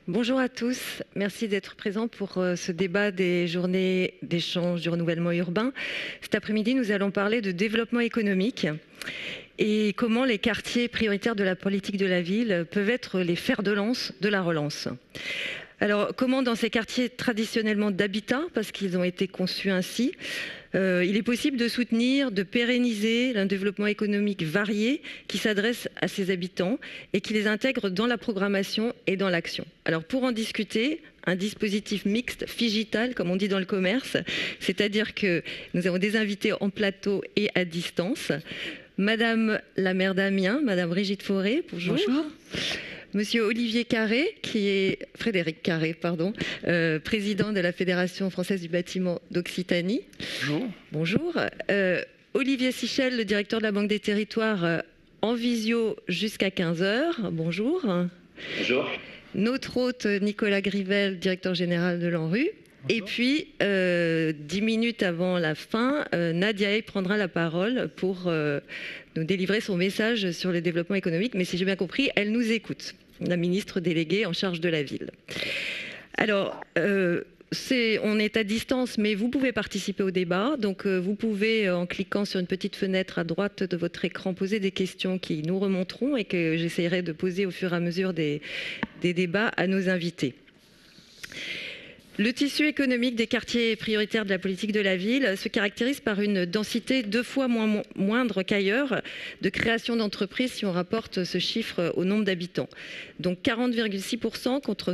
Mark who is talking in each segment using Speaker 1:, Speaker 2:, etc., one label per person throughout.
Speaker 1: Bonjour à tous, merci d'être présents pour ce débat des journées d'échange du renouvellement urbain. Cet après-midi, nous allons parler de développement économique et comment les quartiers prioritaires de la politique de la ville peuvent être les fers de lance de la relance. Alors, comment dans ces quartiers traditionnellement d'habitat, parce qu'ils ont été conçus ainsi, il est possible de soutenir, de pérenniser un développement économique varié qui s'adresse à ses habitants et qui les intègre dans la programmation et dans l'action. Alors pour en discuter, un dispositif mixte, figital, comme on dit dans le commerce, c'est-à-dire que nous avons des invités en plateau et à distance. Madame la maire d'Amiens, Madame Brigitte Fauré, bonjour.
Speaker 2: Bonjour.
Speaker 1: Monsieur Olivier Carré, Frédéric Carré, pardon, président de la Fédération française du bâtiment d'Occitanie.
Speaker 2: Bonjour.
Speaker 1: Bonjour. Olivier Sichel, le directeur de la Banque des Territoires, en visio jusqu'à 15h. Bonjour.
Speaker 3: Bonjour.
Speaker 1: Notre hôte Nicolas Grivel, directeur général de l'ANRU. Et puis, 10 minutes avant la fin, Nadia Hay prendra la parole pour nous délivrer son message sur le développement économique. Mais si j'ai bien compris, elle nous écoute, la ministre déléguée en charge de la ville. Alors, on est à distance, mais vous pouvez participer au débat. Donc, vous pouvez, en cliquant sur une petite fenêtre à droite de votre écran, poser des questions qui nous remonteront et que j'essaierai de poser au fur et à mesure des débats à nos invités. Le tissu économique des quartiers prioritaires de la politique de la ville se caractérise par une densité 2 fois moindre qu'ailleurs de création d'entreprises si on rapporte ce chiffre au nombre d'habitants. Donc 40,6% contre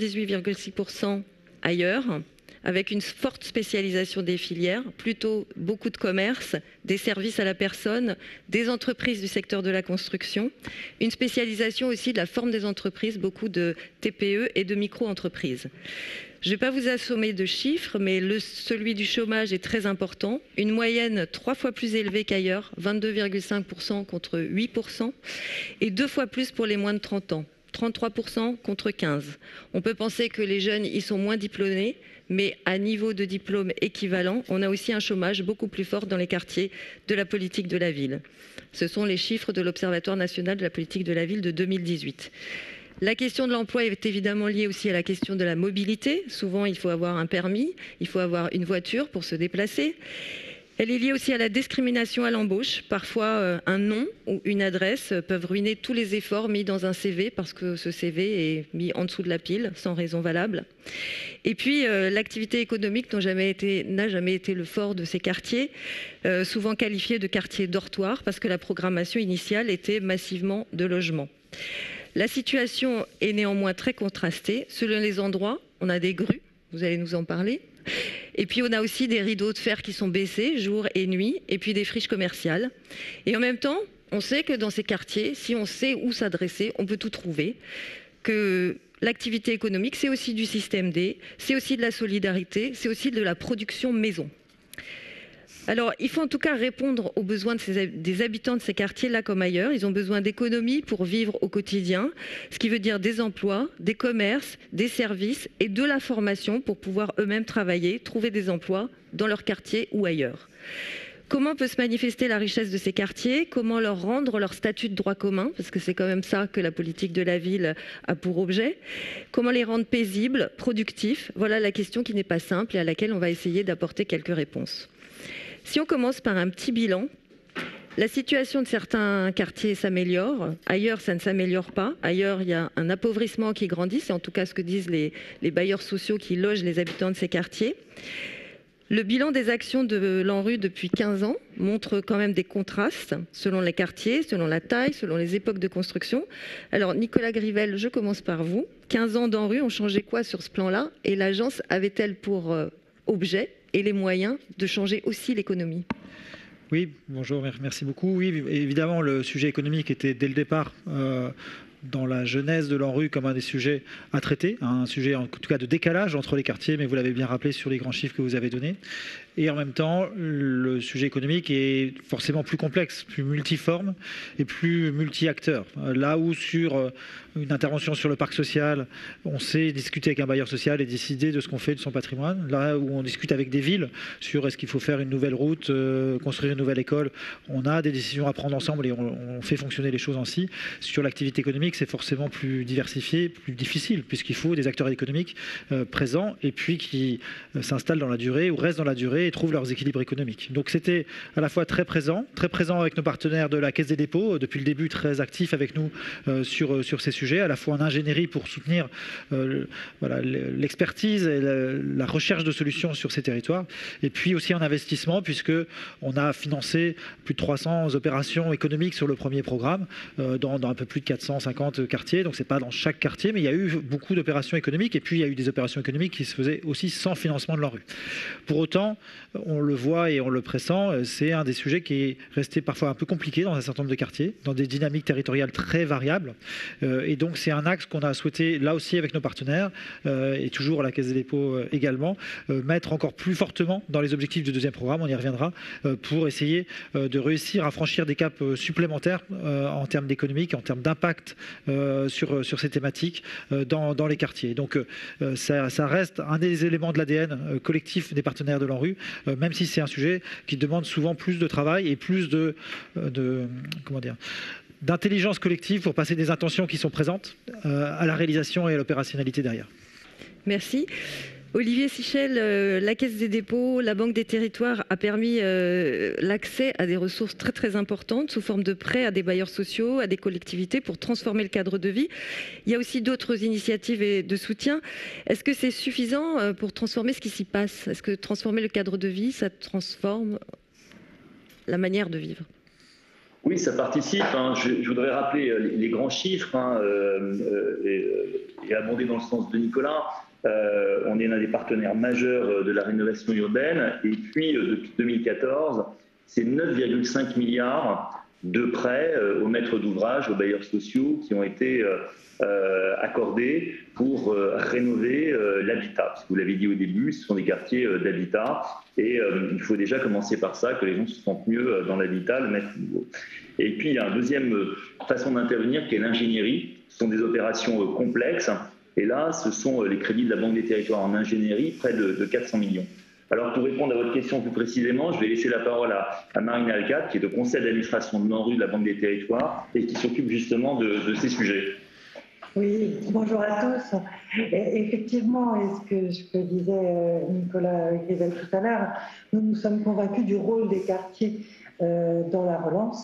Speaker 1: 78,6% ailleurs, avec une forte spécialisation des filières, plutôt beaucoup de commerce, des services à la personne, des entreprises du secteur de la construction, une spécialisation aussi de la forme des entreprises, beaucoup de TPE et de micro-entreprises. Je ne vais pas vous assommer de chiffres, mais celui du chômage est très important. Une moyenne 3 fois plus élevée qu'ailleurs, 22,5% contre 8%, et 2 fois plus pour les moins de 30 ans, 33% contre 15%. On peut penser que les jeunes y sont moins diplômés, mais à niveau de diplôme équivalent, on a aussi un chômage beaucoup plus fort dans les quartiers de la politique de la ville. Ce sont les chiffres de l'Observatoire national de la politique de la ville de 2018. La question de l'emploi est évidemment liée aussi à la question de la mobilité. Souvent, il faut avoir un permis, il faut avoir une voiture pour se déplacer. Elle est liée aussi à la discrimination à l'embauche. Parfois, un nom ou une adresse peuvent ruiner tous les efforts mis dans un CV parce que ce CV est mis en dessous de la pile, sans raison valable. Et puis, l'activité économique n'a jamais été le fort de ces quartiers, souvent qualifiés de quartiers dortoirs parce que la programmation initiale était massivement de logement. La situation est néanmoins très contrastée. Selon les endroits, on a des grues, vous allez nous en parler. Et puis on a aussi des rideaux de fer qui sont baissés jour et nuit, et puis des friches commerciales. Et en même temps, on sait que dans ces quartiers, si on sait où s'adresser, on peut tout trouver. Que l'activité économique, c'est aussi du système D, c'est aussi de la solidarité, c'est aussi de la production maison. Alors, il faut en tout cas répondre aux besoins des habitants de ces quartiers, là comme ailleurs. Ils ont besoin d'économies pour vivre au quotidien, ce qui veut dire des emplois, des commerces, des services et de la formation pour pouvoir eux-mêmes travailler, trouver des emplois dans leur quartier ou ailleurs. Comment peut se manifester la richesse de ces quartiers? Comment leur rendre leur statut de droit commun? Parce que c'est quand même ça que la politique de la ville a pour objet. Comment les rendre paisibles, productifs? Voilà la question qui n'est pas simple et à laquelle on va essayer d'apporter quelques réponses. Si on commence par un petit bilan, la situation de certains quartiers s'améliore. Ailleurs, ça ne s'améliore pas. Ailleurs, il y a un appauvrissement qui grandit. C'est en tout cas ce que disent les bailleurs sociaux qui logent les habitants de ces quartiers. Le bilan des actions de l'ANRU depuis 15 ans montre quand même des contrastes selon les quartiers, selon la taille, selon les époques de construction. Alors, Nicolas Grivel, je commence par vous. 15 ans d'ANRU ont changé quoi sur ce plan-là? Et l'agence avait-elle pour objet et les moyens de changer aussi l'économie?
Speaker 2: Oui, bonjour, merci beaucoup. Oui, évidemment, le sujet économique était dès le départ dans la genèse de l'ANRU comme un des sujets à traiter, un sujet en tout cas de décalage entre les quartiers, mais vous l'avez bien rappelé sur les grands chiffres que vous avez donnés. Et en même temps, le sujet économique est forcément plus complexe, plus multiforme et plus multi-acteur. Là où sur une intervention sur le parc social, on sait discuter avec un bailleur social et décider de ce qu'on fait de son patrimoine. Là où on discute avec des villes sur est-ce qu'il faut faire une nouvelle route, construire une nouvelle école, on a des décisions à prendre ensemble et on fait fonctionner les choses ainsi. Sur l'activité économique, économique, c'est forcément plus diversifié, plus difficile, puisqu'il faut des acteurs économiques présents et puis qui s'installent dans la durée ou restent dans la durée et trouvent leurs équilibres économiques. Donc c'était à la fois très présent avec nos partenaires de la Caisse des dépôts, depuis le début très actifs avec nous sur ces sujets, à la fois en ingénierie pour soutenir l'expertise et la recherche de solutions sur ces territoires, et puis aussi en investissement, puisqu'on a financé plus de 300 opérations économiques sur le premier programme, dans un peu plus de 450 quartiers. Donc c'est pas dans chaque quartier, mais il y a eu beaucoup d'opérations économiques, et puis il y a eu des opérations économiques qui se faisaient aussi sans financement de l'ANRU. Pour autant, on le voit et on le pressent, c'est un des sujets qui est resté parfois un peu compliqué dans un certain nombre de quartiers, dans des dynamiques territoriales très variables. Et donc c'est un axe qu'on a souhaité, là aussi avec nos partenaires, et toujours à la Caisse des dépôts également, mettre encore plus fortement dans les objectifs du deuxième programme, on y reviendra, pour essayer de réussir à franchir des caps supplémentaires en termes d'économique, en termes d'impact sur ces thématiques dans les quartiers. Donc ça reste un des éléments de l'ADN collectif des partenaires de l'ANRU, même si c'est un sujet qui demande souvent plus de travail et plus d'intelligence collective pour passer des intentions qui sont présentes à la réalisation et à l'opérationnalité derrière.
Speaker 1: Merci. Olivier Sichel, la Caisse des dépôts, la Banque des territoires a permis l'accès à des ressources très très importantes sous forme de prêts à des bailleurs sociaux, à des collectivités pour transformer le cadre de vie. Il y a aussi d'autres initiatives et de soutien. Est-ce que c'est suffisant pour transformer ce qui s'y passe? Est-ce que transformer le cadre de vie, ça transforme la manière de vivre?
Speaker 3: Oui, ça participe. Je voudrais rappeler les grands chiffres et abonder dans le sens de Nicolas. On est l'un des partenaires majeurs de la rénovation urbaine. Et puis, depuis 2014, c'est 9,5 milliards de prêts aux maîtres d'ouvrage, aux bailleurs sociaux qui ont été accordés pour rénover l'habitat. Parce que vous l'avez dit au début, ce sont des quartiers d'habitat. Et il faut déjà commencer par ça, que les gens se sentent mieux dans l'habitat, le mettre nouveau. Et puis, il y a une deuxième façon d'intervenir qui est l'ingénierie. Ce sont des opérations complexes. Et là, ce sont les crédits de la Banque des territoires en ingénierie, près de 400 millions. Alors, pour répondre à votre question plus précisément, je vais laisser la parole à Marine Alcat, qui est au conseil d'administration de l'ANRU de la Banque des territoires et qui s'occupe justement de ces sujets.
Speaker 4: Oui, bonjour à tous. Et effectivement, et ce que disait Nicolas Grivel tout à l'heure, nous sommes convaincus du rôle des quartiers dans la relance.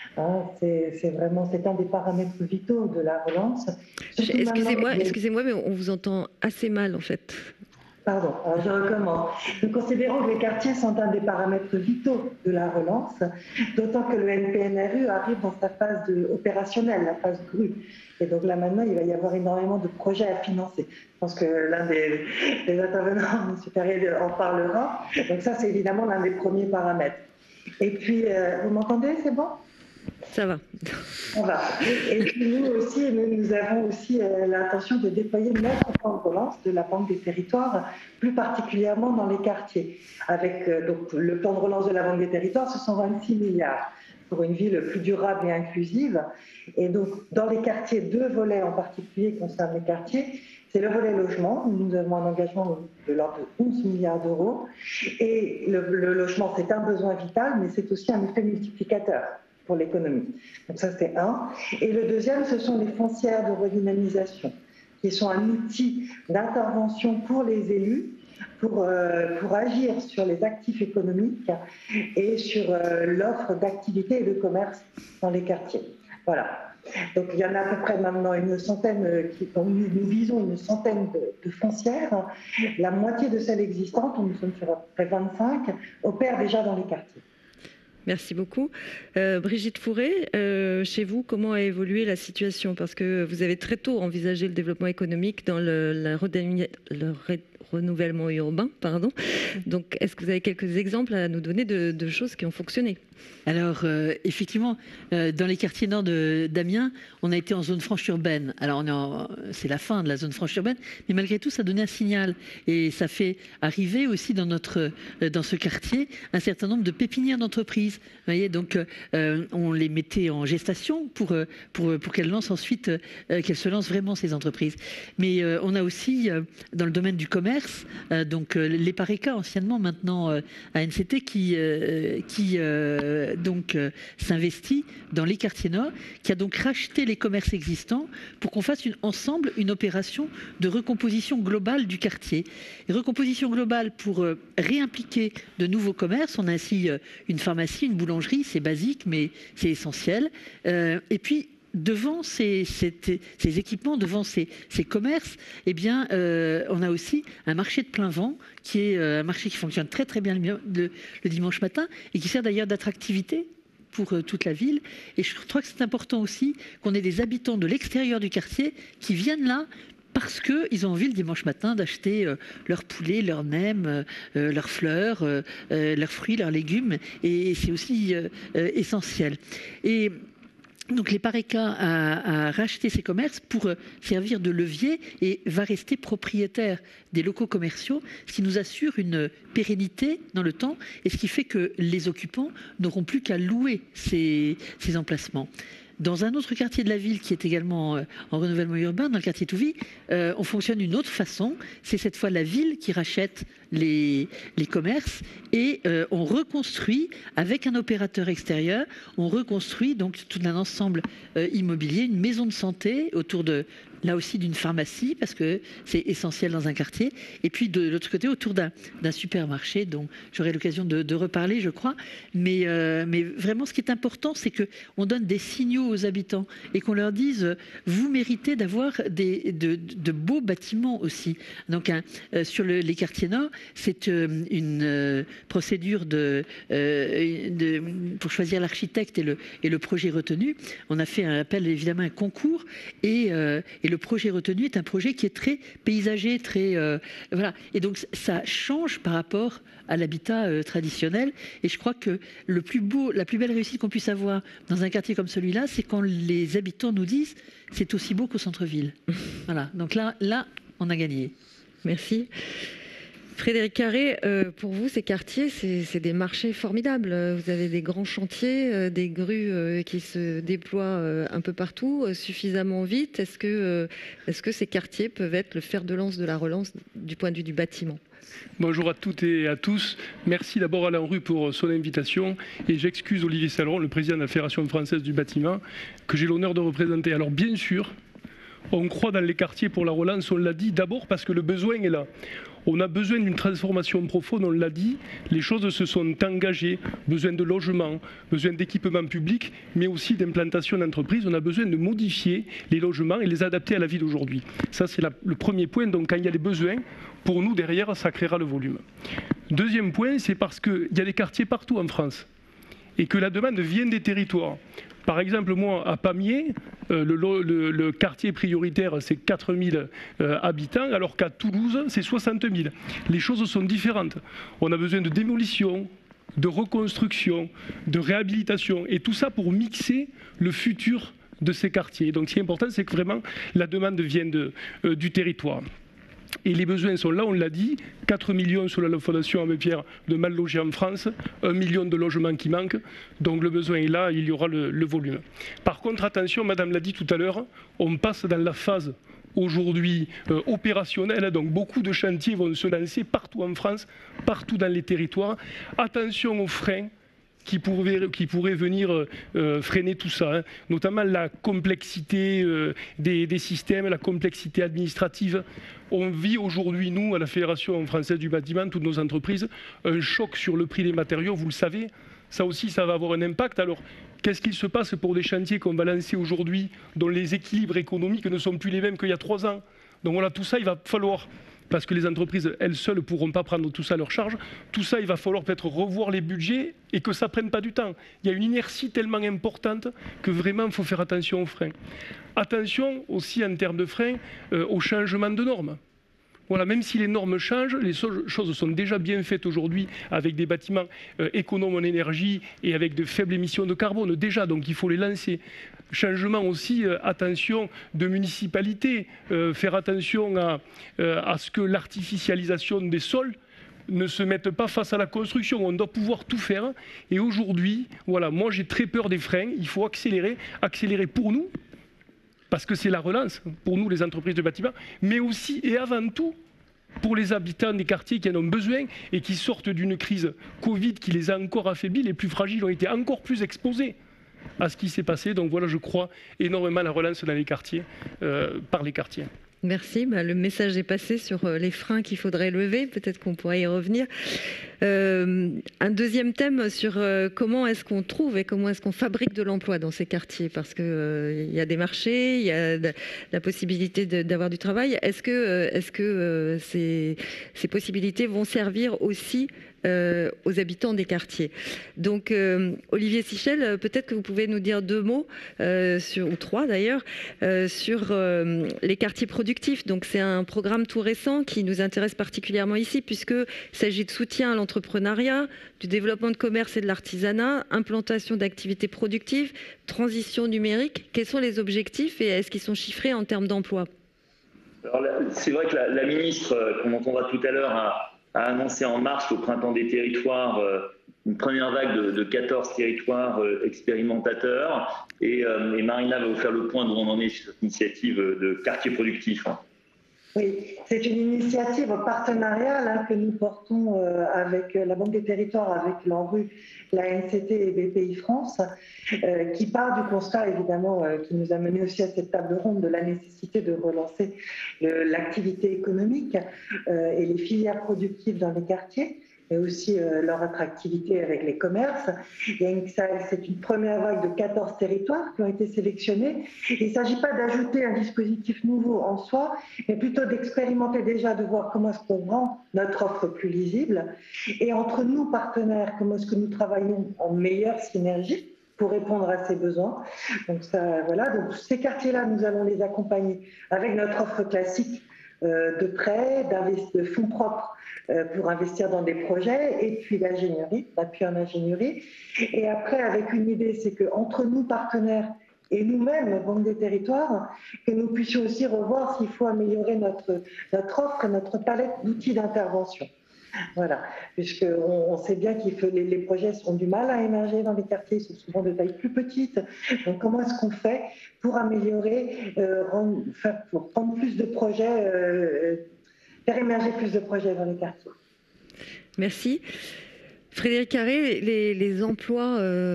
Speaker 4: C'est un des paramètres vitaux de la relance.
Speaker 1: Excusez-moi, mais on vous entend assez mal en fait.
Speaker 4: Pardon, alors je recommence. Nous considérons que les quartiers sont un des paramètres vitaux de la relance, d'autant que le NPNRU arrive dans sa phase opérationnelle, la phase grue. Et donc là maintenant, il va y avoir énormément de projets à financer. Je pense que l'un des intervenants supérieurs en parlera. Donc ça, c'est évidemment l'un des premiers paramètres. Et puis, vous m'entendez, c'est bon ?
Speaker 1: Ça va.
Speaker 4: Ça va. Et puis nous avons aussi l'intention de déployer notre plan de relance de la Banque des territoires, plus particulièrement dans les quartiers. Avec donc, le plan de relance de la Banque des territoires, ce sont 26 milliards pour une ville plus durable et inclusive. Et donc, dans les quartiers, deux volets en particulier concernent les quartiers. C'est le volet logement, nous avons un engagement de l'ordre de 11 milliards d'euros. Et le logement, c'est un besoin vital, mais c'est aussi un effet multiplicateur pour l'économie. Donc ça, c'est un. Et le deuxième, ce sont les foncières de redynamisation, qui sont un outil d'intervention pour les élus, pour agir sur les actifs économiques et sur l'offre d'activités et de commerce dans les quartiers. Voilà. Donc il y en a à peu près maintenant une centaine, nous visons une centaine de foncières. La moitié de celles existantes, nous sommes sur à peu près 25, opèrent déjà dans les quartiers.
Speaker 1: Merci beaucoup. Brigitte Fourré, chez vous, comment a évolué la situation? Parce que vous avez très tôt envisagé le développement économique dans le renouvellement urbain. Donc, est-ce que vous avez quelques exemples à nous donner de choses qui ont fonctionné?
Speaker 5: Alors, effectivement, dans les quartiers nord d'Amiens, on a été en zone franche urbaine. Alors, c'est la fin de la zone franche urbaine, mais malgré tout, ça donnait un signal. Et ça fait arriver aussi dans ce quartier un certain nombre de pépinières d'entreprises. Vous voyez, donc, on les mettait en gestation pour qu'elles lancent ensuite, qu'elles se lancent vraiment, ces entreprises. Mais on a aussi, dans le domaine du commerce, commerce, donc l'EPARECA, anciennement, maintenant ANCT, qui s'investit dans les quartiers nord, qui a donc racheté les commerces existants pour qu'on fasse ensemble une opération de recomposition globale du quartier. Et recomposition globale pour réimpliquer de nouveaux commerces. On a ainsi une pharmacie, une boulangerie, c'est basique, mais c'est essentiel. Et puis, devant ces équipements, devant ces commerces, eh bien, on a aussi un marché de plein vent qui est un marché qui fonctionne très très bien le dimanche matin et qui sert d'ailleurs d'attractivité pour toute la ville. Et je crois que c'est important aussi qu'on ait des habitants de l'extérieur du quartier qui viennent là parce qu'ils ont envie le dimanche matin d'acheter leur poulet, leur nems, leurs fleurs, leurs fruits, leurs légumes. Et c'est aussi essentiel. Et donc l'EPARECA a racheté ces commerces pour servir de levier et va rester propriétaire des locaux commerciaux, ce qui nous assure une pérennité dans le temps et ce qui fait que les occupants n'auront plus qu'à louer ces emplacements. Dans un autre quartier de la ville qui est également en renouvellement urbain, dans le quartier Touvis, on fonctionne d'une autre façon. C'est cette fois la ville qui rachète les commerces et on reconstruit avec un opérateur extérieur, on reconstruit donc tout un ensemble immobilier, une maison de santé autour de là aussi d'une pharmacie parce que c'est essentiel dans un quartier et puis de l'autre côté autour d'un supermarché dont j'aurai l'occasion de reparler je crois mais vraiment ce qui est important c'est que on donne des signaux aux habitants et qu'on leur dise vous méritez d'avoir de beaux bâtiments aussi donc sur les quartiers nord c'est une procédure pour choisir l'architecte et le projet retenu on a fait un appel évidemment un concours et le projet retenu est un projet qui est très paysager, très voilà. Et donc ça change par rapport à l'habitat traditionnel. Et je crois que la plus belle réussite qu'on puisse avoir dans un quartier comme celui-là, c'est quand les habitants nous disent c'est aussi beau qu'au centre-ville. Voilà. Donc là, on a gagné.
Speaker 1: Merci. Frédéric Carré, pour vous, ces quartiers, c'est des marchés formidables. Vous avez des grands chantiers, des grues qui se déploient un peu partout, suffisamment vite. Est-ce que ces quartiers peuvent être le fer de lance de la relance du point de vue du bâtiment ?
Speaker 6: Bonjour à toutes et à tous. Merci d'abord à Alain Rue pour son invitation. Et j'excuse Olivier Saleron, le président de la Fédération française du bâtiment, que j'ai l'honneur de représenter. Alors bien sûr, on croit dans les quartiers pour la relance, on l'a dit, d'abord parce que le besoin est là. On a besoin d'une transformation profonde, on l'a dit, les choses se sont engagées, besoin de logement, besoin d'équipements publics, mais aussi d'implantation d'entreprises. On a besoin de modifier les logements et les adapter à la vie d'aujourd'hui. Ça, c'est le premier point. Donc, quand il y a des besoins, pour nous, derrière, ça créera le volume. Deuxième point, c'est parce qu'il y a des quartiers partout en France et que la demande vient des territoires. Par exemple, moi, à Pamiers, le quartier prioritaire, c'est 4000 habitants, alors qu'à Toulouse, c'est 60 000. Les choses sont différentes. On a besoin de démolition, de reconstruction, de réhabilitation, et tout ça pour mixer le futur de ces quartiers. Donc, ce qui est important, c'est que vraiment, la demande vienne du territoire. Et les besoins sont là, on l'a dit, 4 millions sur la Fondation Abbé Pierre de mal logés en France, 1 million de logements qui manquent, donc le besoin est là, il y aura le volume. Par contre, attention, Madame l'a dit tout à l'heure, on passe dans la phase aujourd'hui opérationnelle, donc beaucoup de chantiers vont se lancer partout en France, partout dans les territoires. Attention aux freins qui pourraient venir freiner tout ça, hein. Notamment la complexité des systèmes, la complexité administrative. On vit aujourd'hui, nous, à la Fédération française du bâtiment, toutes nos entreprises, un choc sur le prix des matériaux, vous le savez. Ça aussi, ça va avoir un impact. Alors, qu'est-ce qu'il se passe pour des chantiers qu'on va lancer aujourd'hui, dont les équilibres économiques ne sont plus les mêmes qu'il y a 3 ans? Donc voilà, tout ça, il va falloir, parce que les entreprises, elles seules, ne pourront pas prendre tout ça à leur charge. Tout ça, il va falloir peut-être revoir les budgets et que ça ne prenne pas du temps. Il y a une inertie tellement importante que vraiment, il faut faire attention aux freins. Attention aussi, en termes de freins, au changement de normes. Voilà, même si les normes changent, les choses sont déjà bien faites aujourd'hui avec des bâtiments économes en énergie et avec de faibles émissions de carbone déjà, donc il faut les lancer. Changement aussi, attention de municipalité, faire attention à ce que l'artificialisation des sols ne se mette pas face à la construction. On doit pouvoir tout faire. Et aujourd'hui, voilà, moi j'ai très peur des freins. Il faut accélérer pour nous, parce que c'est la relance, pour nous les entreprises de bâtiment, mais aussi et avant tout pour les habitants des quartiers qui en ont besoin et qui sortent d'une crise Covid qui les a encore affaiblis. Les plus fragiles ont été encore plus exposés à ce qui s'est passé. Donc voilà, je crois énormément à la relance dans les quartiers, par les quartiers.
Speaker 1: Merci. Le message est passé sur les freins qu'il faudrait lever. Peut-être qu'on pourrait y revenir. Un deuxième thème sur comment est-ce qu'on trouve et comment est-ce qu'on fabrique de l'emploi dans ces quartiers, parce qu'il y a des marchés, il y a la possibilité d'avoir du travail. Est-ce que ces possibilités vont servir aussi aux habitants des quartiers? Donc, Olivier Sichel, peut-être que vous pouvez nous dire 2 mots, ou 3 d'ailleurs, sur les quartiers productifs. Donc, c'est un programme tout récent qui nous intéresse particulièrement ici, puisqu'il s'agit de soutien à l'entrepreneuriat, du développement de commerce et de l'artisanat, implantation d'activités productives, transition numérique. Quels sont les objectifs et est-ce qu'ils sont chiffrés en termes d'emploi?
Speaker 3: C'est vrai que la ministre, qu'on entendra tout à l'heure, a annoncé en mars au Printemps des territoires une première vague de 14 territoires expérimentateurs. Et Marina va vous faire le point d'où on en est sur cette initiative de quartier productif.
Speaker 4: Oui, c'est une initiative partenariale que nous portons avec la Banque des territoires, avec l'ANRU, la NCT et BPI France, qui part du constat évidemment qui nous a mené aussi à cette table ronde de la nécessité de relancer l'activité économique et les filières productives dans les quartiers, mais aussi leur attractivité avec les commerces. C'est une première vague de 14 territoires qui ont été sélectionnés. Il ne s'agit pas d'ajouter un dispositif nouveau en soi, mais plutôt d'expérimenter déjà, de voir comment est-ce qu'on rend notre offre plus lisible. Et entre nous, partenaires, comment est-ce que nous travaillons en meilleure synergie pour répondre à ces besoins. Donc, voilà. Donc ces quartiers-là, nous allons les accompagner avec notre offre classique de prêts, de fonds propres pour investir dans des projets, et puis l'ingénierie, l'appui en ingénierie. Et après, avec une idée, c'est qu'entre nous, partenaires, et nous-mêmes, Banque des territoires, que nous puissions aussi revoir s'il faut améliorer notre offre, notre palette d'outils d'intervention. Voilà, puisqu'on sait bien que les projets ont du mal à émerger dans les quartiers, ils sont souvent de taille plus petite. Donc comment est-ce qu'on fait pour améliorer, pour prendre plus de projets, faire émerger plus de projets dans les quartiers?
Speaker 1: Merci. Frédéric Carré, les emplois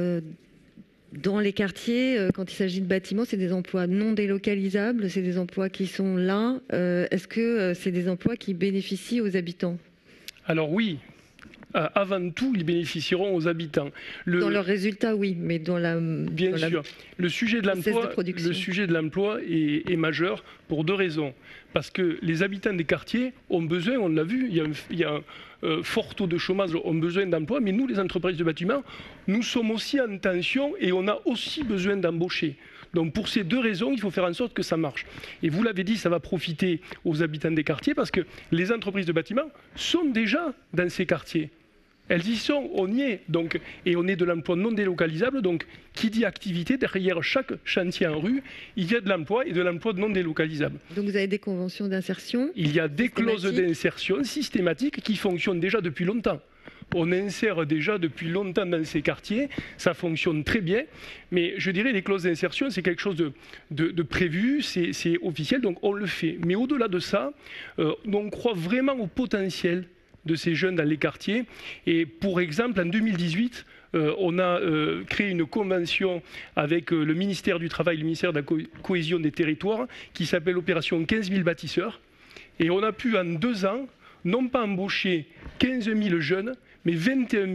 Speaker 1: dans les quartiers, quand il s'agit de bâtiments, c'est des emplois non délocalisables, c'est des emplois qui sont là. Est-ce que c'est des emplois qui bénéficient aux habitants ?
Speaker 6: Alors oui, avant tout, ils bénéficieront aux habitants.
Speaker 1: Dans leurs résultats, oui, mais dans la...
Speaker 6: Bien sûr. Le sujet de l'emploi est majeur pour 2 raisons. Parce que les habitants des quartiers ont besoin, on l'a vu, il y a un fort taux de chômage, ont besoin d'emploi, mais nous, les entreprises de bâtiment, nous sommes aussi en tension et on a aussi besoin d'embaucher. Donc pour ces 2 raisons, il faut faire en sorte que ça marche. Et vous l'avez dit, ça va profiter aux habitants des quartiers parce que les entreprises de bâtiment sont déjà dans ces quartiers. Elles y sont, on y est. Donc, et on est de l'emploi non délocalisable. Donc qui dit activité, derrière chaque chantier en rue, il y a de l'emploi et de l'emploi non délocalisable.
Speaker 1: Donc vous avez des conventions d'insertion?
Speaker 6: Il y a des clauses d'insertion systématiques qui fonctionnent déjà depuis longtemps. On insère déjà depuis longtemps dans ces quartiers, ça fonctionne très bien, mais je dirais les clauses d'insertion, c'est quelque chose de prévu, c'est officiel, donc on le fait. Mais au-delà de ça, on croit vraiment au potentiel de ces jeunes dans les quartiers. Et pour exemple, en 2018, on a créé une convention avec le ministère du Travail, le ministère de la Cohésion des Territoires, qui s'appelle Opération 15 000 bâtisseurs. Et on a pu en 2 ans, non pas embaucher 15 000 jeunes, mais 21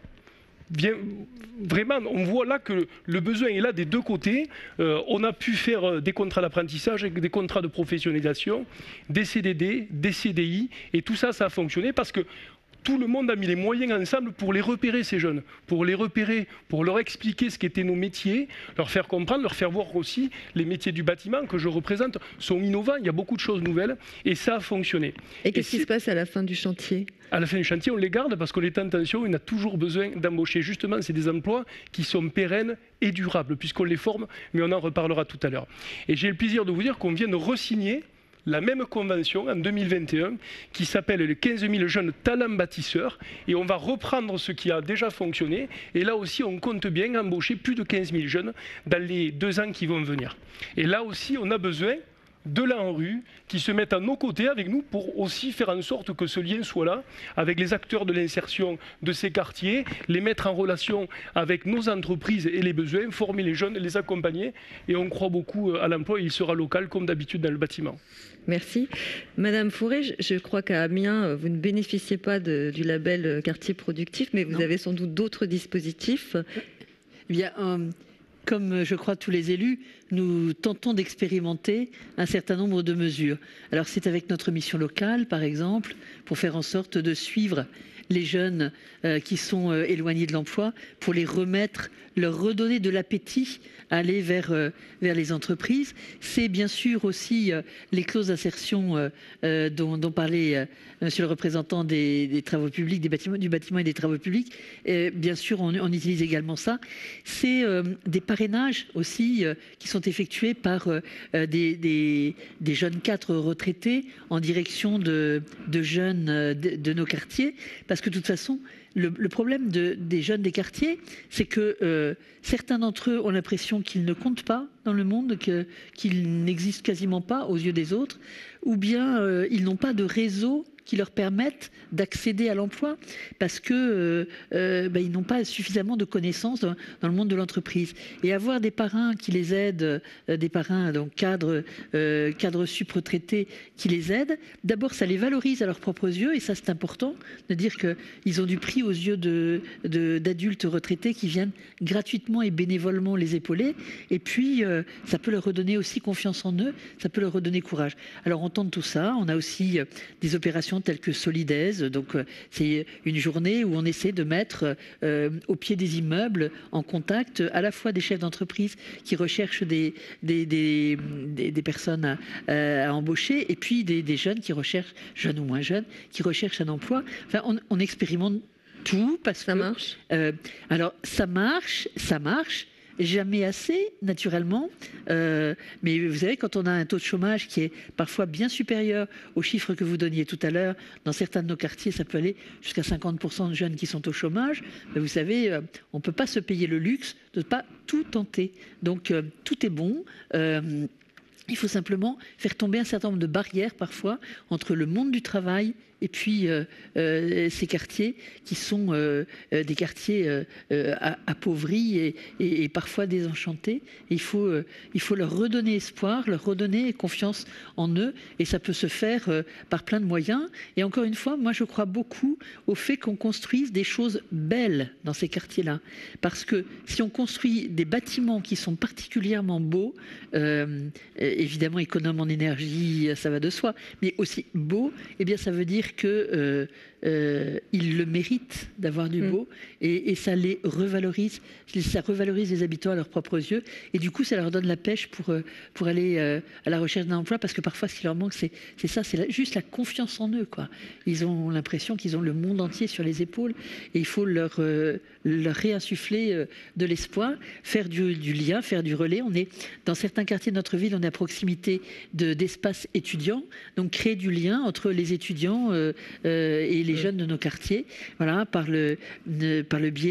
Speaker 6: 000. Vraiment, on voit là que le besoin est là des 2 côtés. On a pu faire des contrats d'apprentissage, des contrats de professionnalisation, des CDD, des CDI, et tout ça, ça a fonctionné parce que tout le monde a mis les moyens ensemble pour les repérer, ces jeunes, pour les repérer, pour leur expliquer ce qu'étaient nos métiers, leur faire comprendre, leur faire voir aussi les métiers du bâtiment que je représente sont innovants, il y a beaucoup de choses nouvelles, et ça a fonctionné.
Speaker 1: Et qu'est-ce qui se passe à la fin du chantier ?
Speaker 6: À la fin du chantier, on les garde parce qu'on est en tension, on a toujours besoin d'embaucher. Justement, c'est des emplois qui sont pérennes et durables, puisqu'on les forme, mais on en reparlera tout à l'heure. Et j'ai le plaisir de vous dire qu'on vient de re-signer la même convention en 2021 qui s'appelle les 15 000 jeunes talents bâtisseurs, et on va reprendre ce qui a déjà fonctionné, et là aussi on compte bien embaucher plus de 15 000 jeunes dans les 2 ans qui vont venir. Et là aussi on a besoin de l'ANRU qui se mettent à nos côtés avec nous pour aussi faire en sorte que ce lien soit là avec les acteurs de l'insertion de ces quartiers, les mettre en relation avec nos entreprises et les besoins, former les jeunes, les accompagner. Et on croit beaucoup à l'emploi et il sera local comme d'habitude dans le bâtiment.
Speaker 1: Merci. Madame Fauré, je crois qu'à Amiens, vous ne bénéficiez pas du label quartier productif, mais vous avez sans doute d'autres dispositifs.
Speaker 5: Eh bien, comme je crois tous les élus, nous tentons d'expérimenter un certain nombre de mesures. Alors c'est avec notre mission locale, par exemple, pour faire en sorte de suivre les jeunes qui sont éloignés de l'emploi, pour les remettre, leur redonner de l'appétit à aller vers les entreprises. C'est bien sûr aussi les clauses d'insertion dont parlait monsieur le représentant des travaux publics, du bâtiment et des travaux publics. Bien sûr, on utilise également ça. C'est des parrainages aussi qui sont effectués par des jeunes cadres retraités en direction de jeunes de nos quartiers. Parce que de toute façon, le problème des jeunes des quartiers, c'est que certains d'entre eux ont l'impression qu'ils ne comptent pas dans le monde, qu'ils n'existent quasiment pas aux yeux des autres, ou bien ils n'ont pas de réseau qui leur permettent d'accéder à l'emploi parce que ils n'ont pas suffisamment de connaissances dans le monde de l'entreprise. Et avoir des parrains qui les aident, des parrains donc cadres sup-retraités qui les aident, d'abord ça les valorise à leurs propres yeux, et ça c'est important de dire qu'ils ont du prix aux yeux d'adultes retraités qui viennent gratuitement et bénévolement les épauler, et puis ça peut leur redonner aussi confiance en eux, ça peut leur redonner courage. Alors on tente tout ça, on a aussi des opérations telles que Solidaise, donc c'est une journée où on essaie de mettre au pied des immeubles en contact à la fois des chefs d'entreprise qui recherchent des personnes à embaucher, et puis des jeunes qui recherchent, jeunes ou moins jeunes, qui recherchent un emploi. Enfin, on expérimente tout parce que
Speaker 1: ça marche.
Speaker 5: Alors ça marche. Jamais assez, naturellement. Mais vous savez, quand on a un taux de chômage qui est parfois bien supérieur aux chiffres que vous donniez tout à l'heure, dans certains de nos quartiers, ça peut aller jusqu'à 50% de jeunes qui sont au chômage. Mais vous savez, on ne peut pas se payer le luxe de ne pas tout tenter. Donc, tout est bon. Il faut simplement faire tomber un certain nombre de barrières, parfois, entre le monde du travail et puis ces quartiers qui sont des quartiers appauvris et parfois désenchantés. Et il faut leur redonner espoir, leur redonner confiance en eux, et ça peut se faire par plein de moyens. Et encore une fois, moi je crois beaucoup au fait qu'on construise des choses belles dans ces quartiers-là, parce que si on construit des bâtiments qui sont particulièrement beaux, évidemment économes en énergie, ça va de soi, mais aussi beaux, eh bien ça veut dire que ils le méritent d'avoir du beau, et ça les revalorise, ça revalorise les habitants à leurs propres yeux, et du coup ça leur donne la pêche pour aller à la recherche d'un emploi, parce que parfois ce qui leur manque c'est juste la confiance en eux, quoi. Ils ont l'impression qu'ils ont le monde entier sur les épaules, et il faut leur réinsuffler de l'espoir, faire du lien, faire du relais. On est dans certains quartiers de notre ville, on est à proximité d'espaces étudiants, donc créer du lien entre les étudiants et les jeunes de nos quartiers, voilà, par le biais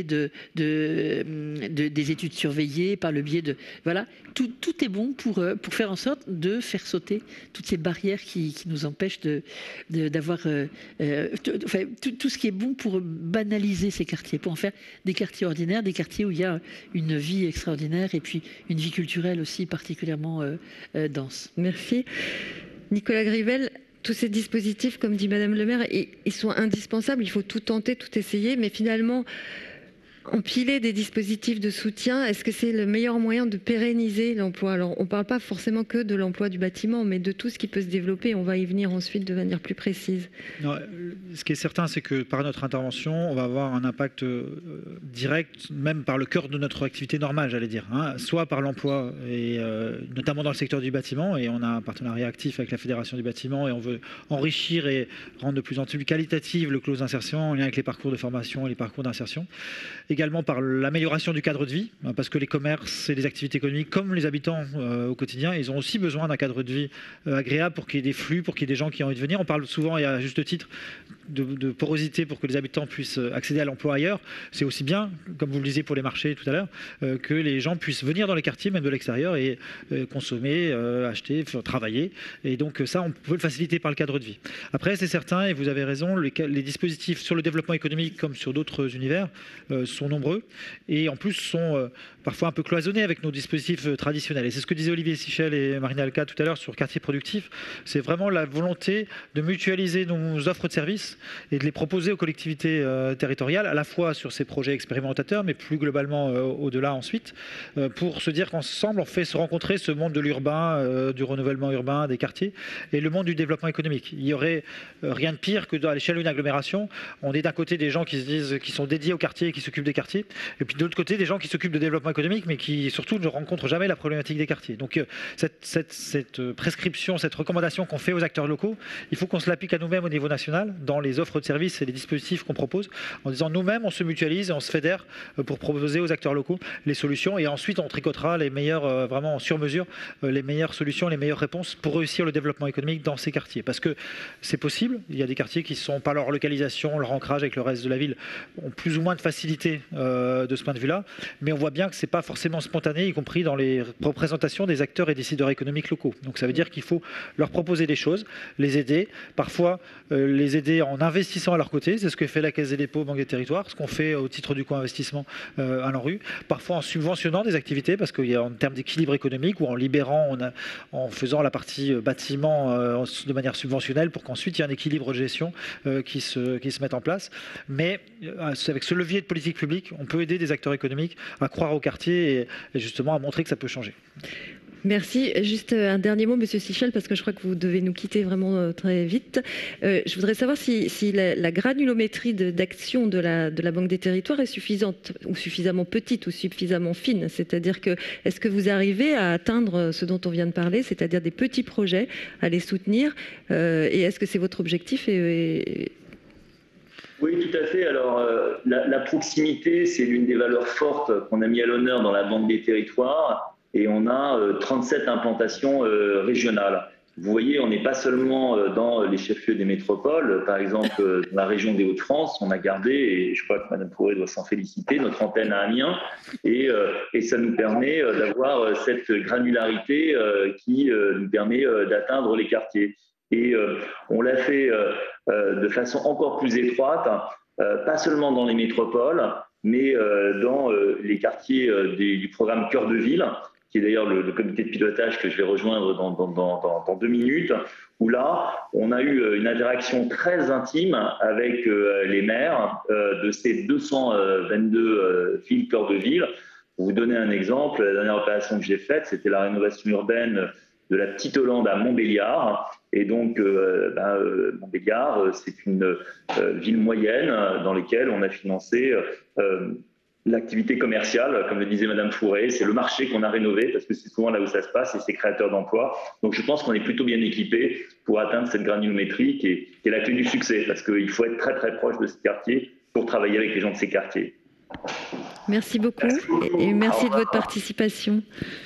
Speaker 5: des études surveillées, par le biais de... Voilà, tout est bon pour faire en sorte de faire sauter toutes ces barrières qui nous empêchent d'avoir... tout ce qui est bon pour banaliser ces quartiers, pour en faire des quartiers ordinaires, des quartiers où il y a une vie extraordinaire et puis une vie culturelle aussi particulièrement dense.
Speaker 1: Merci. Nicolas Grivel, tous ces dispositifs, comme dit Madame le maire, ils sont indispensables, il faut tout tenter, tout essayer, mais finalement, empiler des dispositifs de soutien, est-ce que c'est le meilleur moyen de pérenniser l'emploi? Alors, on ne parle pas forcément que de l'emploi du bâtiment, mais de tout ce qui peut se développer. On va y venir ensuite de manière plus précise.
Speaker 2: Non, ce qui est certain, c'est que par notre intervention, on va avoir un impact direct, même par le cœur de notre activité normale, j'allais dire, hein, soit par l'emploi, et notamment dans le secteur du bâtiment, et on a un partenariat actif avec la Fédération du bâtiment, et on veut enrichir et rendre de plus en plus qualitative le clause d'insertion en lien avec les parcours de formation et les parcours d'insertion. également par l'amélioration du cadre de vie, parce que les commerces et les activités économiques, comme les habitants au quotidien, ils ont aussi besoin d'un cadre de vie agréable pour qu'il y ait des flux, pour qu'il y ait des gens qui ont envie de venir. On parle souvent, et à juste titre, de porosité pour que les habitants puissent accéder à l'emploi ailleurs. C'est aussi bien, comme vous le disiez pour les marchés tout à l'heure, que les gens puissent venir dans les quartiers, même de l'extérieur, et consommer, acheter, travailler. Et donc ça, on peut le faciliter par le cadre de vie. Après, c'est certain, et vous avez raison, les dispositifs sur le développement économique, comme sur d'autres univers, sont nombreux, et en plus sont parfois un peu cloisonnés avec nos dispositifs traditionnels. Et c'est ce que disaient Olivier Sichel et Marina Alca tout à l'heure sur quartier productif. C'est vraiment la volonté de mutualiser nos offres de services et de les proposer aux collectivités territoriales, à la fois sur ces projets expérimentateurs, mais plus globalement au-delà ensuite, pour se dire qu'ensemble, on fait se rencontrer ce monde de l'urbain, du renouvellement urbain, des quartiers, et le monde du développement économique. Il n'y aurait rien de pire que à l'échelle d'une agglomération, on est d'un côté des gens qui se disent, qui sont dédiés aux quartiers et qui s'occupent des quartiers, et puis de l'autre côté des gens qui s'occupent de développement économique, mais qui surtout ne rencontrent jamais la problématique des quartiers. Donc cette prescription, cette recommandation qu'on fait aux acteurs locaux, il faut qu'on se l'applique à nous-mêmes au niveau national, dans les offres de services et les dispositifs qu'on propose, en disant nous-mêmes, on se mutualise et on se fédère pour proposer aux acteurs locaux les solutions, et ensuite on tricotera les meilleures, vraiment sur mesure, les meilleures solutions, les meilleures réponses pour réussir le développement économique dans ces quartiers. Parce que c'est possible, il y a des quartiers qui sont, par leur localisation, leur ancrage avec le reste de la ville, ont plus ou moins de facilité de ce point de vue-là, mais on voit bien que c'est pas forcément spontané, y compris dans les représentations des acteurs et décideurs économiques locaux. Donc ça veut dire qu'il faut leur proposer des choses, les aider, parfois les aider en investissant à leur côté, c'est ce que fait la Caisse des dépôts, Banque des territoires, ce qu'on fait au titre du co-investissement à l'ANRU, parfois en subventionnant des activités, parce qu'il y a en termes d'équilibre économique, ou en libérant, en faisant la partie bâtiment de manière subventionnelle, pour qu'ensuite il y ait un équilibre de gestion qui se mette en place. Mais avec ce levier de politique publique, on peut aider des acteurs économiques à croire au quartier et justement à montrer que ça peut changer.
Speaker 1: Merci. Juste un dernier mot, Monsieur Sichel, parce que je crois que vous devez nous quitter vraiment très vite. Je voudrais savoir si la granulométrie d'action de la Banque des Territoires est suffisante, ou suffisamment petite, ou suffisamment fine. C'est-à-dire que, est-ce que vous arrivez à atteindre ce dont on vient de parler, c'est-à-dire des petits projets, à les soutenir, et est-ce que c'est votre objectif
Speaker 3: Oui, tout à fait. Alors, la proximité, c'est l'une des valeurs fortes qu'on a mis à l'honneur dans la Banque des Territoires. Et on a 37 implantations régionales. Vous voyez, on n'est pas seulement dans les chefs-lieux des métropoles. Par exemple, dans la région des Hauts-de-France, on a gardé, et je crois que Mme Fourré doit s'en féliciter, notre antenne à Amiens. Et ça nous permet d'avoir cette granularité qui nous permet d'atteindre les quartiers. Et on l'a fait de façon encore plus étroite, pas seulement dans les métropoles, mais dans les quartiers du programme Cœur de Ville, qui est d'ailleurs le comité de pilotage que je vais rejoindre dans 2 minutes, où là, on a eu une interaction très intime avec les maires de ces 222 villes Cœur de Ville. Pour vous donner un exemple, la dernière opération que j'ai faite, c'était la rénovation urbaine de la Petite Hollande à Montbéliard. Et donc, Montbéliard, c'est une ville moyenne dans laquelle on a financé l'activité commerciale, comme le disait Mme Fourré. C'est le marché qu'on a rénové, parce que c'est souvent là où ça se passe, et c'est créateur d'emplois. Donc je pense qu'on est plutôt bien équipé pour atteindre cette granulométrie qui est la clé du succès, parce qu'il faut être très très proche de ce quartier pour travailler avec les gens de ces quartiers.
Speaker 1: Merci beaucoup, et merci de votre participation.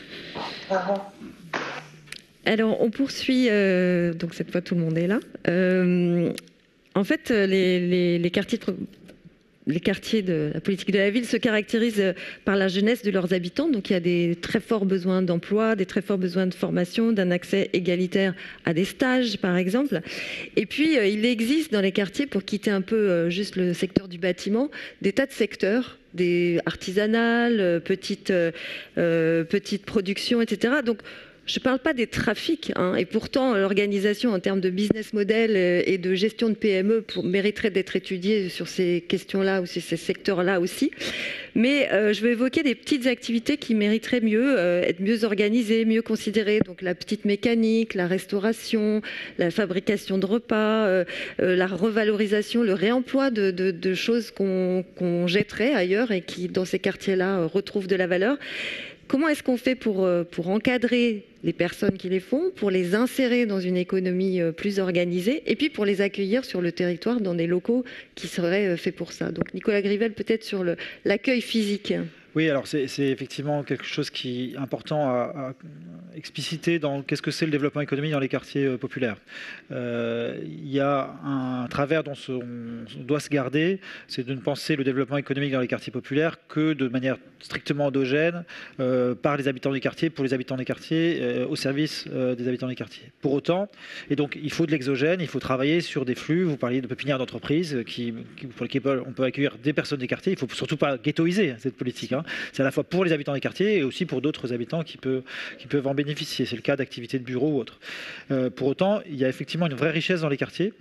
Speaker 1: Alors on poursuit, donc cette fois tout le monde est là. En fait, les quartiers de la politique de la ville se caractérisent par la jeunesse de leurs habitants. Donc il y a des très forts besoins d'emploi, des très forts besoins de formation, d'un accès égalitaire à des stages, par exemple. Et puis, il existe dans les quartiers, pour quitter un peu juste le secteur du bâtiment, des tas de secteurs, des artisanales, petites productions, etc. Donc, je ne parle pas des trafics, et pourtant l'organisation en termes de business model et de gestion de PME mériterait d'être étudiée sur ces questions-là ou sur ces secteurs-là aussi. Mais je vais évoquer des petites activités qui mériteraient être mieux organisées, mieux considérées. Donc la petite mécanique, la restauration, la fabrication de repas, la revalorisation, le réemploi de choses qu'on jetterait ailleurs et qui, dans ces quartiers-là, retrouvent de la valeur. comment est-ce qu'on fait pour encadrer les personnes qui les font, pour les insérer dans une économie plus organisée, et puis pour les accueillir sur le territoire dans des locaux qui seraient faits pour ça. Donc Nicolas Grivel, peut-être sur l'accueil physique.
Speaker 2: Oui, alors c'est effectivement quelque chose qui est important à expliciter dans qu'est-ce que c'est le développement économique dans les quartiers populaires. Il y a un travers dont on doit se garder, c'est de ne penser le développement économique dans les quartiers populaires que de manière strictement endogène par les habitants des quartiers, pour les habitants des quartiers, au service des habitants des quartiers. Pour autant, et donc il faut de l'exogène, il faut travailler sur des flux. Vous parliez de pépinières d'entreprise pour lesquelles on peut accueillir des personnes des quartiers. Il ne faut surtout pas ghettoiser cette politique. C'est à la fois pour les habitants des quartiers et aussi pour d'autres habitants qui peuvent en bénéficier. C'est le cas d'activités de bureaux ou autres. Pour autant, il y a effectivement une vraie richesse dans les quartiers,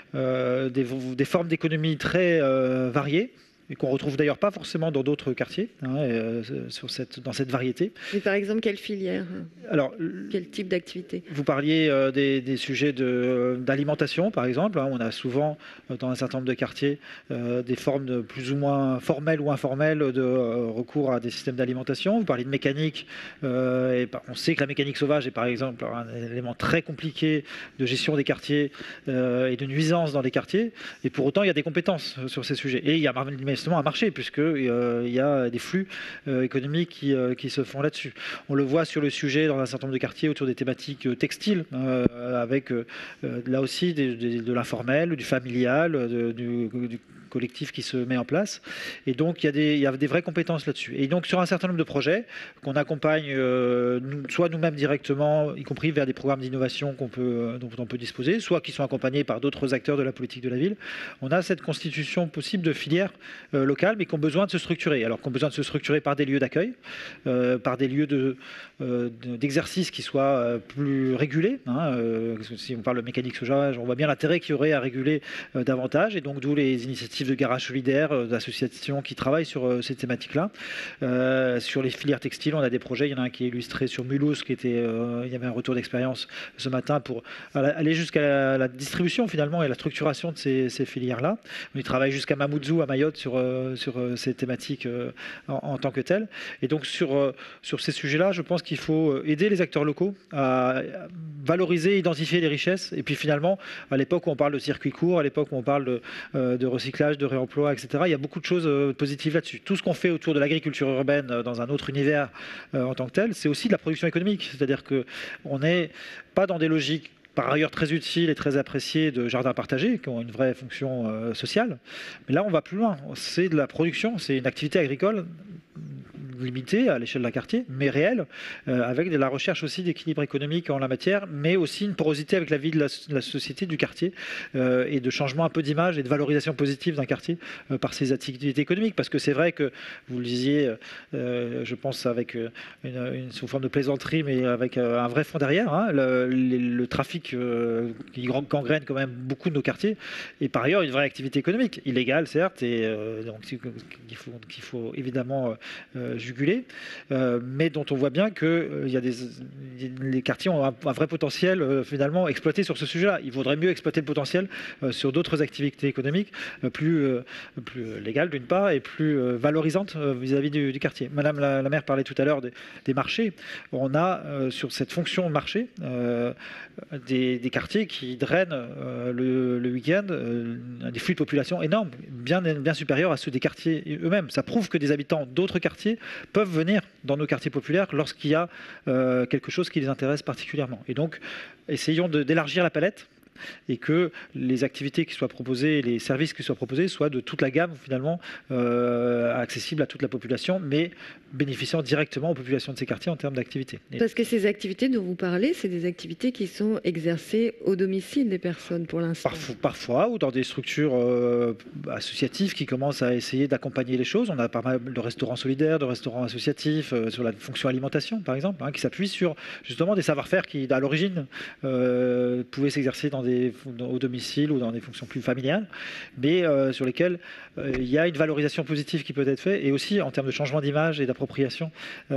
Speaker 2: des formes d'économie très variées, et qu'on retrouve d'ailleurs pas forcément dans d'autres quartiers, dans cette variété.
Speaker 1: Mais par exemple, quelle filière?
Speaker 2: Alors,
Speaker 1: quel type d'activité?
Speaker 2: Vous parliez des sujets d'alimentation, par exemple. On a souvent, dans un certain nombre de quartiers, des formes de plus ou moins formelles ou informelles de recours à des systèmes d'alimentation. Vous parliez de mécanique. On sait que la mécanique sauvage est, par exemple, un élément très compliqué de gestion des quartiers et de nuisance dans les quartiers. Et pour autant, il y a des compétences sur ces sujets. Et il y a un marché, puisqu'il y a des flux économiques qui se font là-dessus. On le voit sur le sujet dans un certain nombre de quartiers autour des thématiques textiles, avec là aussi de l'informel, du familial, du collectif qui se met en place. Et donc, il y a des vraies compétences là-dessus. Et donc, sur un certain nombre de projets qu'on accompagne, soit nous-mêmes directement, y compris vers des programmes d'innovation dont on peut disposer, soit qui sont accompagnés par d'autres acteurs de la politique de la ville, on a cette constitution possible de filières locales, mais qui ont besoin de se structurer. Alors, qui ont besoin de se structurer par des lieux d'accueil, par des lieux d'exercice qui soient plus régulés. Si on parle de mécanique sauvage, on voit bien l'intérêt qu'il y aurait à réguler davantage. Et donc, d'où les initiatives de garages solidaires, d'associations qui travaillent sur ces thématiques-là. Sur les filières textiles, on a des projets. Il y en a un qui est illustré sur Mulhouse, il y avait un retour d'expérience ce matin pour aller jusqu'à la distribution finalement et la structuration de ces filières-là. On y travaille jusqu'à Mamoudzou, à Mayotte, sur ces thématiques en tant que telles. Et donc sur ces sujets-là, je pense qu'il faut aider les acteurs locaux à valoriser, identifier les richesses. Et puis finalement, à l'époque où on parle de circuit court, à l'époque où on parle de recyclage, de réemploi, etc., il y a beaucoup de choses positives là-dessus. Tout ce qu'on fait autour de l'agriculture urbaine dans un autre univers en tant que tel, c'est aussi de la production économique. C'est-à-dire qu'on n'est pas dans des logiques par ailleurs très utiles et très appréciées de jardins partagés, qui ont une vraie fonction sociale. Mais là, on va plus loin. C'est de la production, c'est une activité agricole limitée à l'échelle d'un quartier, mais réelle, avec de la recherche aussi d'équilibre économique en la matière, mais aussi une porosité avec la vie de la société, du quartier, et de changement un peu d'image et de valorisation positive d'un quartier par ses activités économiques. Parce que c'est vrai que, vous le disiez, je pense avec sous forme de plaisanterie, mais avec un vrai fond derrière, le trafic qui gangrène quand même beaucoup de nos quartiers, et par ailleurs une vraie activité économique, illégale certes, et donc qu'il faut évidemment juguler, mais dont on voit bien que les quartiers ont un vrai potentiel finalement exploité sur ce sujet-là. Il vaudrait mieux exploiter le potentiel sur d'autres activités économiques plus légales d'une part et plus valorisantes vis-à-vis du quartier. Madame la maire parlait tout à l'heure des marchés. On a sur cette fonction marché des quartiers qui drainent le week-end des flux de population énormes, bien supérieurs à ceux des quartiers eux-mêmes. Ça prouve que des habitants d'autres quartiers peuvent venir dans nos quartiers populaires lorsqu'il y a quelque chose qui les intéresse particulièrement. Et donc, essayons d'élargir la palette et que les activités qui soient proposées, les services qui soient proposés soient de toute la gamme finalement accessibles à toute la population, mais bénéficiant directement aux populations de ces quartiers en termes d'activités.
Speaker 1: Parce que ces activités dont vous parlez, c'est des activités qui sont exercées au domicile des personnes pour l'instant.
Speaker 2: Parfois, ou dans des structures associatives qui commencent à essayer d'accompagner les choses. On a pas mal de restaurants solidaires, de restaurants associatifs sur la fonction alimentation, par exemple, qui s'appuient sur justement des savoir-faire qui, à l'origine, pouvaient s'exercer dans au domicile ou dans des fonctions plus familiales, mais sur lesquelles il y a une valorisation positive qui peut être faite, et aussi en termes de changement d'image et d'appropriation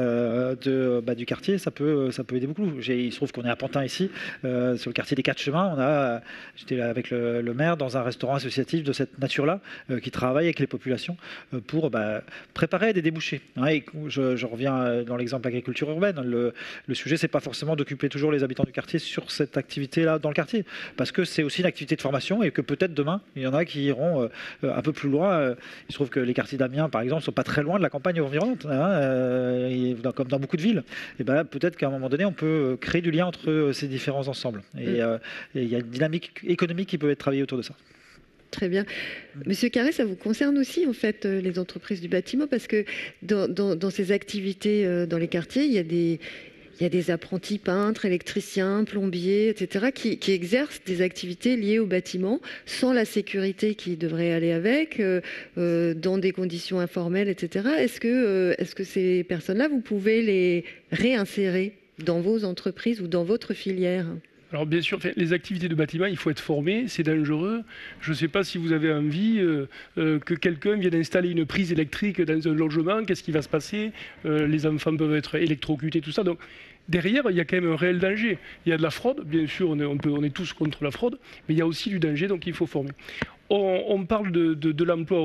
Speaker 2: du quartier, ça peut aider beaucoup. Il se trouve qu'on est à Pantin ici, sur le quartier des Quatre Chemins. J'étais avec le maire dans un restaurant associatif de cette nature-là, qui travaille avec les populations pour préparer des débouchés. Et je reviens dans l'exemple agriculture urbaine. Le sujet, c'est pas forcément d'occuper toujours les habitants du quartier sur cette activité-là dans le quartier, parce que c'est aussi une activité de formation, et que peut-être demain, il y en a qui iront un peu plus loin. Il se trouve que les quartiers d'Amiens, par exemple, sont pas très loin de la campagne environnante, comme dans beaucoup de villes. Et peut-être qu'à un moment donné, on peut créer du lien entre ces différents ensembles. Et il y a une dynamique économique qui peut être travaillée autour de ça.
Speaker 1: Très bien. Monsieur Carré, ça vous concerne aussi, en fait, les entreprises du bâtiment, parce que dans ces activités dans les quartiers, il y a des apprentis peintres, électriciens, plombiers, etc., qui exercent des activités liées au bâtiment sans la sécurité qui devrait aller avec, dans des conditions informelles, etc. Est-ce que ces personnes-là, vous pouvez les réinsérer dans vos entreprises ou dans votre filière ?
Speaker 6: Alors bien sûr, les activités de bâtiment, il faut être formé, c'est dangereux. Je ne sais pas si vous avez envie que quelqu'un vienne installer une prise électrique dans un logement, qu'est-ce qui va se passer? Les enfants peuvent être électrocutés, tout ça. Donc derrière, il y a quand même un réel danger. Il y a de la fraude, bien sûr, on est tous contre la fraude, mais il y a aussi du danger, donc il faut former. On parle de l'emploi,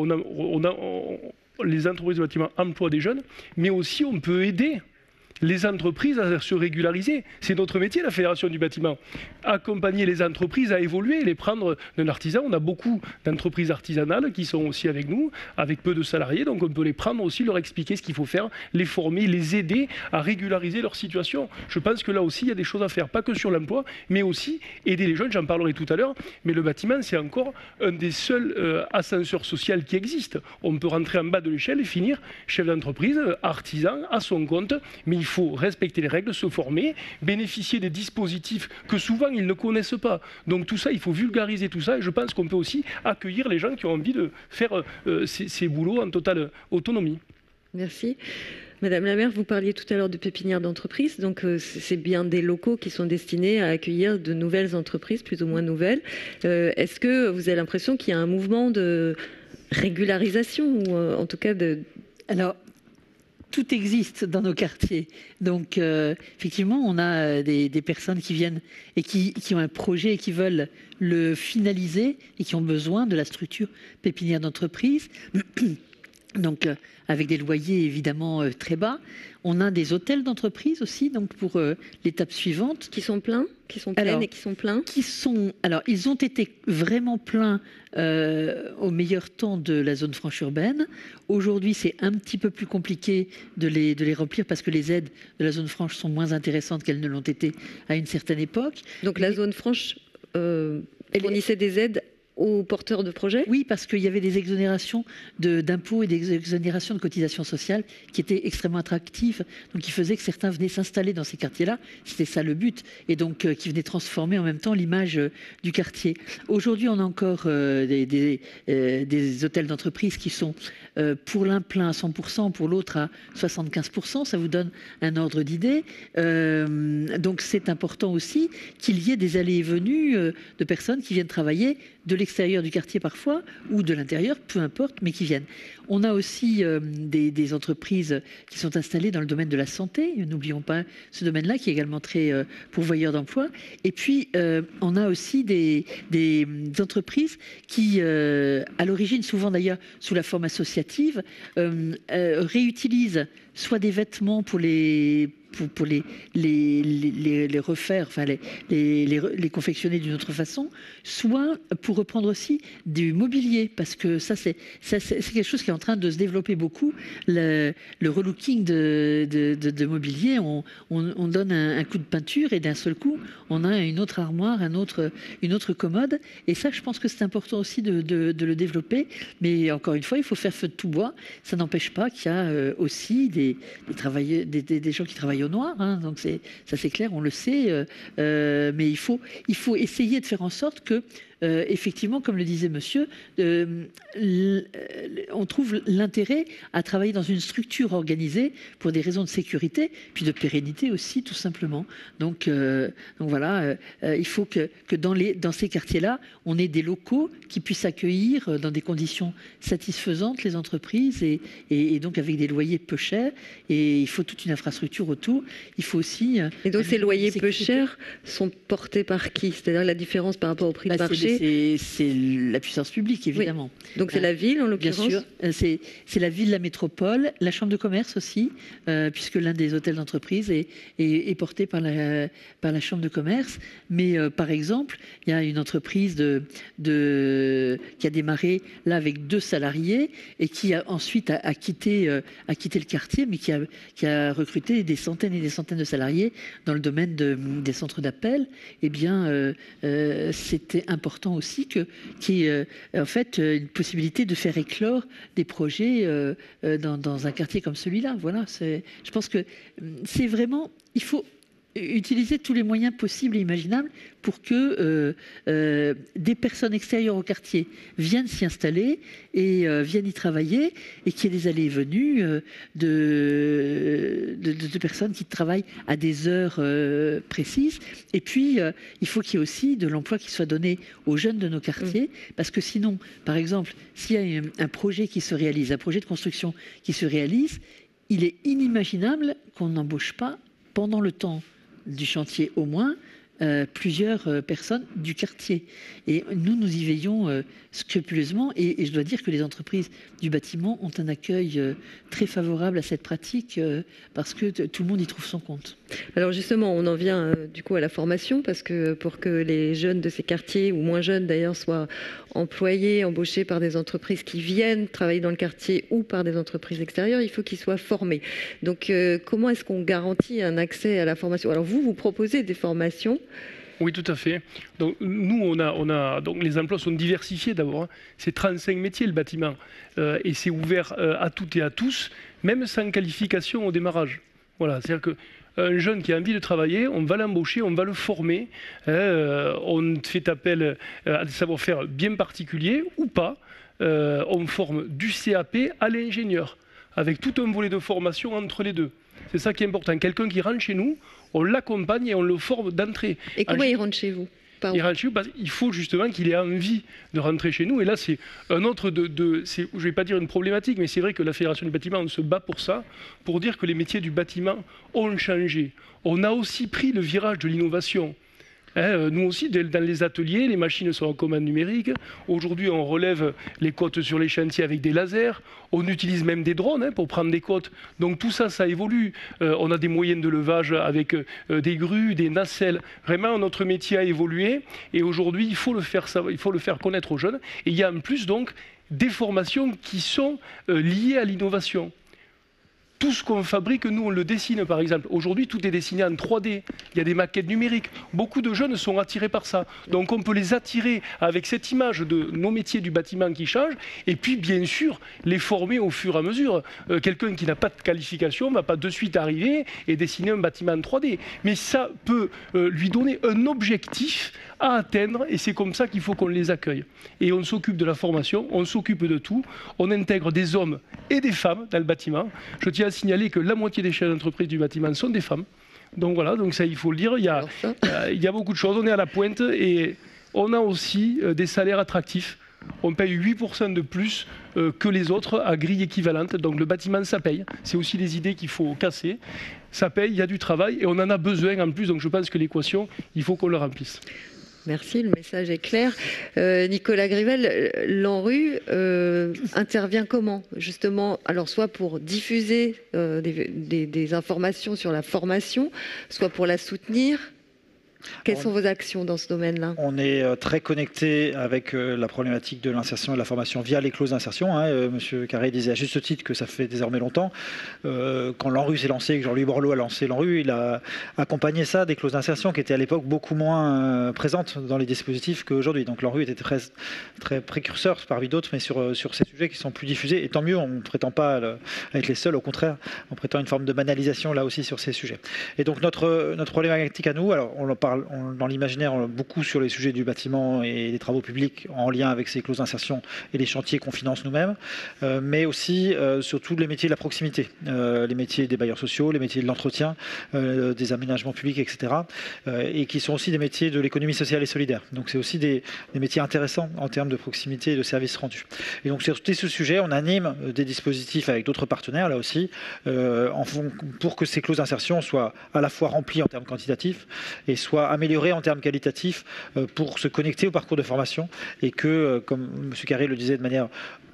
Speaker 6: les entreprises de bâtiment emploient des jeunes, mais aussi on peut aider les entreprises à se régulariser. C'est notre métier, la Fédération du bâtiment. Accompagner les entreprises à évoluer, les prendre d'un artisan. On a beaucoup d'entreprises artisanales qui sont aussi avec nous, avec peu de salariés, donc on peut les prendre aussi, leur expliquer ce qu'il faut faire, les former, les aider à régulariser leur situation. Je pense que là aussi, il y a des choses à faire, pas que sur l'emploi, mais aussi aider les jeunes, j'en parlerai tout à l'heure, mais le bâtiment, c'est encore un des seuls ascenseurs sociaux qui existent. On peut rentrer en bas de l'échelle et finir chef d'entreprise, artisan, à son compte, mais il faut respecter les règles, se former, bénéficier des dispositifs que souvent ils ne connaissent pas. Donc tout ça, il faut vulgariser tout ça, et je pense qu'on peut aussi accueillir les gens qui ont envie de faire ces boulots en totale autonomie.
Speaker 1: Merci. Madame la maire, vous parliez tout à l'heure de pépinières d'entreprise, donc c'est bien des locaux qui sont destinés à accueillir de nouvelles entreprises, plus ou moins nouvelles. Est-ce que vous avez l'impression qu'il y a un mouvement de régularisation, ou en tout cas de...
Speaker 5: Alors, tout existe dans nos quartiers. Donc, effectivement, on a des personnes qui viennent et qui ont un projet et qui veulent le finaliser et qui ont besoin de la structure pépinière d'entreprise. Donc, avec des loyers évidemment très bas. On a des hôtels d'entreprise aussi, donc pour l'étape suivante.
Speaker 1: Qui sont pleins, qui sont pleines et qui sont pleins.
Speaker 5: Alors, ils ont été vraiment pleins au meilleur temps de la zone franche urbaine. Aujourd'hui, c'est un petit peu plus compliqué de les remplir parce que les aides de la zone franche sont moins intéressantes qu'elles ne l'ont été à une certaine époque.
Speaker 1: Donc, la zone franche fournissait des aides aux porteurs de projets?
Speaker 5: Oui, parce qu'il y avait des exonérations d'impôts et des exonérations de cotisations sociales qui étaient extrêmement attractives, donc qui faisaient que certains venaient s'installer dans ces quartiers-là. C'était ça le but, et donc qui venaient transformer en même temps l'image du quartier. Aujourd'hui, on a encore des hôtels d'entreprise qui sont pour l'un plein à 100%, pour l'autre à 75%. Ça vous donne un ordre d'idée. Donc c'est important aussi qu'il y ait des allées et venues de personnes qui viennent travailler de l'extérieur du quartier parfois, ou de l'intérieur, peu importe, mais qui viennent. On a aussi des entreprises qui sont installées dans le domaine de la santé, n'oublions pas ce domaine-là, qui est également très pourvoyeur d'emplois. Et puis, on a aussi des entreprises qui, à l'origine, souvent d'ailleurs sous la forme associative, réutilisent soit des vêtements pour les refaire, enfin les confectionner d'une autre façon, soit pour reprendre aussi du mobilier, parce que ça c'est quelque chose qui est en train de se développer beaucoup, le relooking de mobilier. On donne un coup de peinture et d'un seul coup on a une autre armoire, une autre commode, et ça je pense que c'est important aussi de le développer, mais encore une fois il faut faire feu de tout bois. Ça n'empêche pas qu'il y a aussi des gens qui travaillent au noir, hein, donc ça c'est clair, on le sait, mais il faut essayer de faire en sorte que effectivement, comme le disait monsieur, on trouve l'intérêt à travailler dans une structure organisée pour des raisons de sécurité, puis de pérennité aussi, tout simplement. Donc voilà, il faut que dans ces quartiers-là, on ait des locaux qui puissent accueillir dans des conditions satisfaisantes les entreprises et donc avec des loyers peu chers. Et il faut toute une infrastructure autour. Il faut aussi...
Speaker 1: Et donc ces loyers peu chers sont portés par qui? C'est-à-dire la différence par rapport au prix de marché?
Speaker 5: C'est la puissance publique, évidemment.
Speaker 1: Oui. Donc c'est la ville, en l'occurrence?
Speaker 5: Bien sûr, c'est la ville, la métropole, la chambre de commerce aussi, puisque l'un des hôtels d'entreprise est porté par la chambre de commerce. Mais par exemple, il y a une entreprise qui a démarré là avec 2 salariés et qui a ensuite a quitté le quartier, mais qui a recruté des centaines et des centaines de salariés dans le domaine des centres d'appel. Eh bien, c'était important aussi qu'il y ait en fait une possibilité de faire éclore des projets dans un quartier comme celui-là. Voilà, je pense que c'est vraiment, il faut utiliser tous les moyens possibles et imaginables pour que des personnes extérieures au quartier viennent s'y installer et viennent y travailler, et qu'il y ait des allées et venues de personnes qui travaillent à des heures précises. Et puis, il faut qu'il y ait aussi de l'emploi qui soit donné aux jeunes de nos quartiers, parce que sinon, par exemple, s'il y a un projet qui se réalise, un projet de construction qui se réalise, il est inimaginable qu'on n'embauche pas pendant le temps du chantier au moins plusieurs personnes du quartier. Et nous y veillons scrupuleusement, et je dois dire que les entreprises du bâtiment ont un accueil très favorable à cette pratique parce que tout le monde y trouve son compte.
Speaker 1: Alors justement, on en vient du coup à la formation, parce que pour que les jeunes de ces quartiers, ou moins jeunes d'ailleurs, soient employés, embauchés par des entreprises qui viennent travailler dans le quartier ou par des entreprises extérieures, il faut qu'ils soient formés. Donc comment est-ce qu'on garantit un accès à la formation? Alors vous proposez des formations.
Speaker 6: Oui, tout à fait. Donc, nous, donc les emplois sont diversifiés d'abord. Hein. C'est 35 métiers le bâtiment. Et c'est ouvert à toutes et à tous, même sans qualification au démarrage. Voilà, c'est-à-dire qu'un jeune qui a envie de travailler, on va l'embaucher, on va le former. On fait appel à des savoir-faire bien particuliers ou pas. On forme du CAP à l'ingénieur, avec tout un volet de formation entre les deux. C'est ça qui est important. Quelqu'un qui rentre chez nous, on l'accompagne et on le forme d'entrée.
Speaker 1: Et comment il rentre chez vous?
Speaker 6: Il rentre chez nous parce qu'il faut justement qu'il ait envie de rentrer chez nous. Et là, c'est un autre je ne vais pas dire une problématique, mais c'est vrai que la Fédération du bâtiment, on se bat pour ça, pour dire que les métiers du bâtiment ont changé. On a aussi pris le virage de l'innovation. Nous aussi, dans les ateliers, les machines sont en commande numérique. Aujourd'hui, on relève les côtes sur les chantiers avec des lasers. On utilise même des drones pour prendre des côtes. Donc tout ça, ça évolue. On a des moyens de levage avec des grues, des nacelles. Vraiment, notre métier a évolué. Et aujourd'hui, il faut le faire connaître aux jeunes. Et il y a en plus donc des formations qui sont liées à l'innovation. Tout ce qu'on fabrique, nous, on le dessine, par exemple. Aujourd'hui, tout est dessiné en 3D. Il y a des maquettes numériques. Beaucoup de jeunes sont attirés par ça. Donc, on peut les attirer avec cette image de nos métiers du bâtiment qui changent. Et puis, bien sûr, les former au fur et à mesure. Quelqu'un qui n'a pas de qualification ne va pas de suite arriver et dessiner un bâtiment en 3D. Mais ça peut lui donner un objectif à atteindre. Et c'est comme ça qu'il faut qu'on les accueille. Et on s'occupe de la formation, on s'occupe de tout. On intègre des hommes et des femmes dans le bâtiment. Je tiens à signaler que la moitié des chefs d'entreprise du bâtiment sont des femmes. Donc voilà, donc ça il faut le dire, il y a beaucoup de choses, on est à la pointe et on a aussi des salaires attractifs. On paye 8% de plus que les autres à grille équivalente, donc le bâtiment ça paye. C'est aussi des idées qu'il faut casser. Ça paye, il y a du travail et on en a besoin en plus, donc je pense que l'équation, il faut qu'on le remplisse.
Speaker 1: Merci, le message est clair. Nicolas Grivel, l'ANRU intervient comment? Justement, alors soit pour diffuser des informations sur la formation, soit pour la soutenir. Quelles sont vos actions dans ce domaine-là?
Speaker 2: On est très connecté avec la problématique de l'insertion et de la formation via les clauses d'insertion. Monsieur Carré disait à juste titre que ça fait désormais longtemps. Quand l'ANRU s'est lancé, que Jean-Louis Borloo a lancé l'ANRU, il a accompagné ça des clauses d'insertion qui étaient à l'époque beaucoup moins présentes dans les dispositifs qu'aujourd'hui. Donc l'ANRU était très, très précurseur parmi d'autres, mais sur ces sujets qui sont plus diffusés. Et tant mieux, on ne prétend pas être les seuls, au contraire, on prétend une forme de banalisation là aussi sur ces sujets. Et donc notre problématique à nous, alors on en parle dans l'imaginaire beaucoup sur les sujets du bâtiment et des travaux publics en lien avec ces clauses d'insertion et les chantiers qu'on finance nous-mêmes, mais aussi sur tous les métiers de la proximité, les métiers des bailleurs sociaux, les métiers de l'entretien, des aménagements publics, etc. Et qui sont aussi des métiers de l'économie sociale et solidaire. Donc c'est aussi des métiers intéressants en termes de proximité et de services rendus. Et donc sur tous ces sujets, on anime des dispositifs avec d'autres partenaires, là aussi, pour que ces clauses d'insertion soient à la fois remplies en termes quantitatifs et soient améliorées en termes qualitatifs pour se connecter au parcours de formation et que, comme M. Carré le disait de manière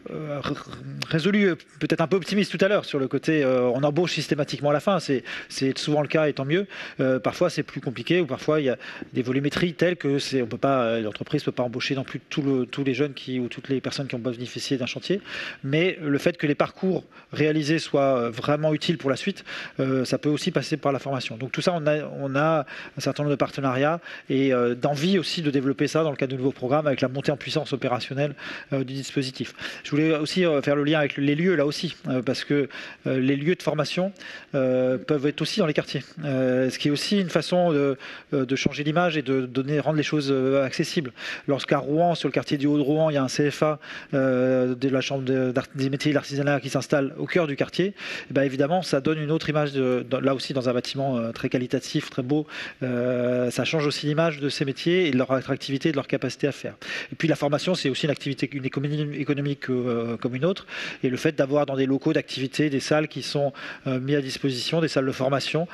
Speaker 2: résolu, peut-être un peu optimiste tout à l'heure sur le côté on embauche systématiquement à la fin, c'est souvent le cas et tant mieux. Parfois c'est plus compliqué ou parfois il y a des volumétries telles que l'entreprise ne peut pas embaucher non plus tous les jeunes ou toutes les personnes qui ont bénéficié d'un chantier, mais le fait que les parcours réalisés soient vraiment utiles pour la suite, ça peut aussi passer par la formation. Donc tout ça, on a un certain nombre de partenariats et d'envie aussi de développer ça dans le cadre de nouveaux programmes avec la montée en puissance opérationnelle du dispositif. Je voulais aussi faire le lien avec les lieux là aussi, parce que les lieux de formation peuvent être aussi dans les quartiers. Ce qui est aussi une façon de changer l'image et de rendre les choses accessibles. Lorsqu'à Rouen, sur le quartier du Haut-de-Rouen, il y a un CFA de la Chambre des métiers et de l'artisanat qui s'installe au cœur du quartier, et bien évidemment, ça donne une autre image, là aussi dans un bâtiment très qualitatif, très beau. Ça change aussi l'image de ces métiers et de leur attractivité et de leur capacité à faire. Et puis la formation, c'est aussi une économie économique comme une autre, et le fait d'avoir dans des locaux d'activité des salles qui sont mises à disposition, des salles de formation,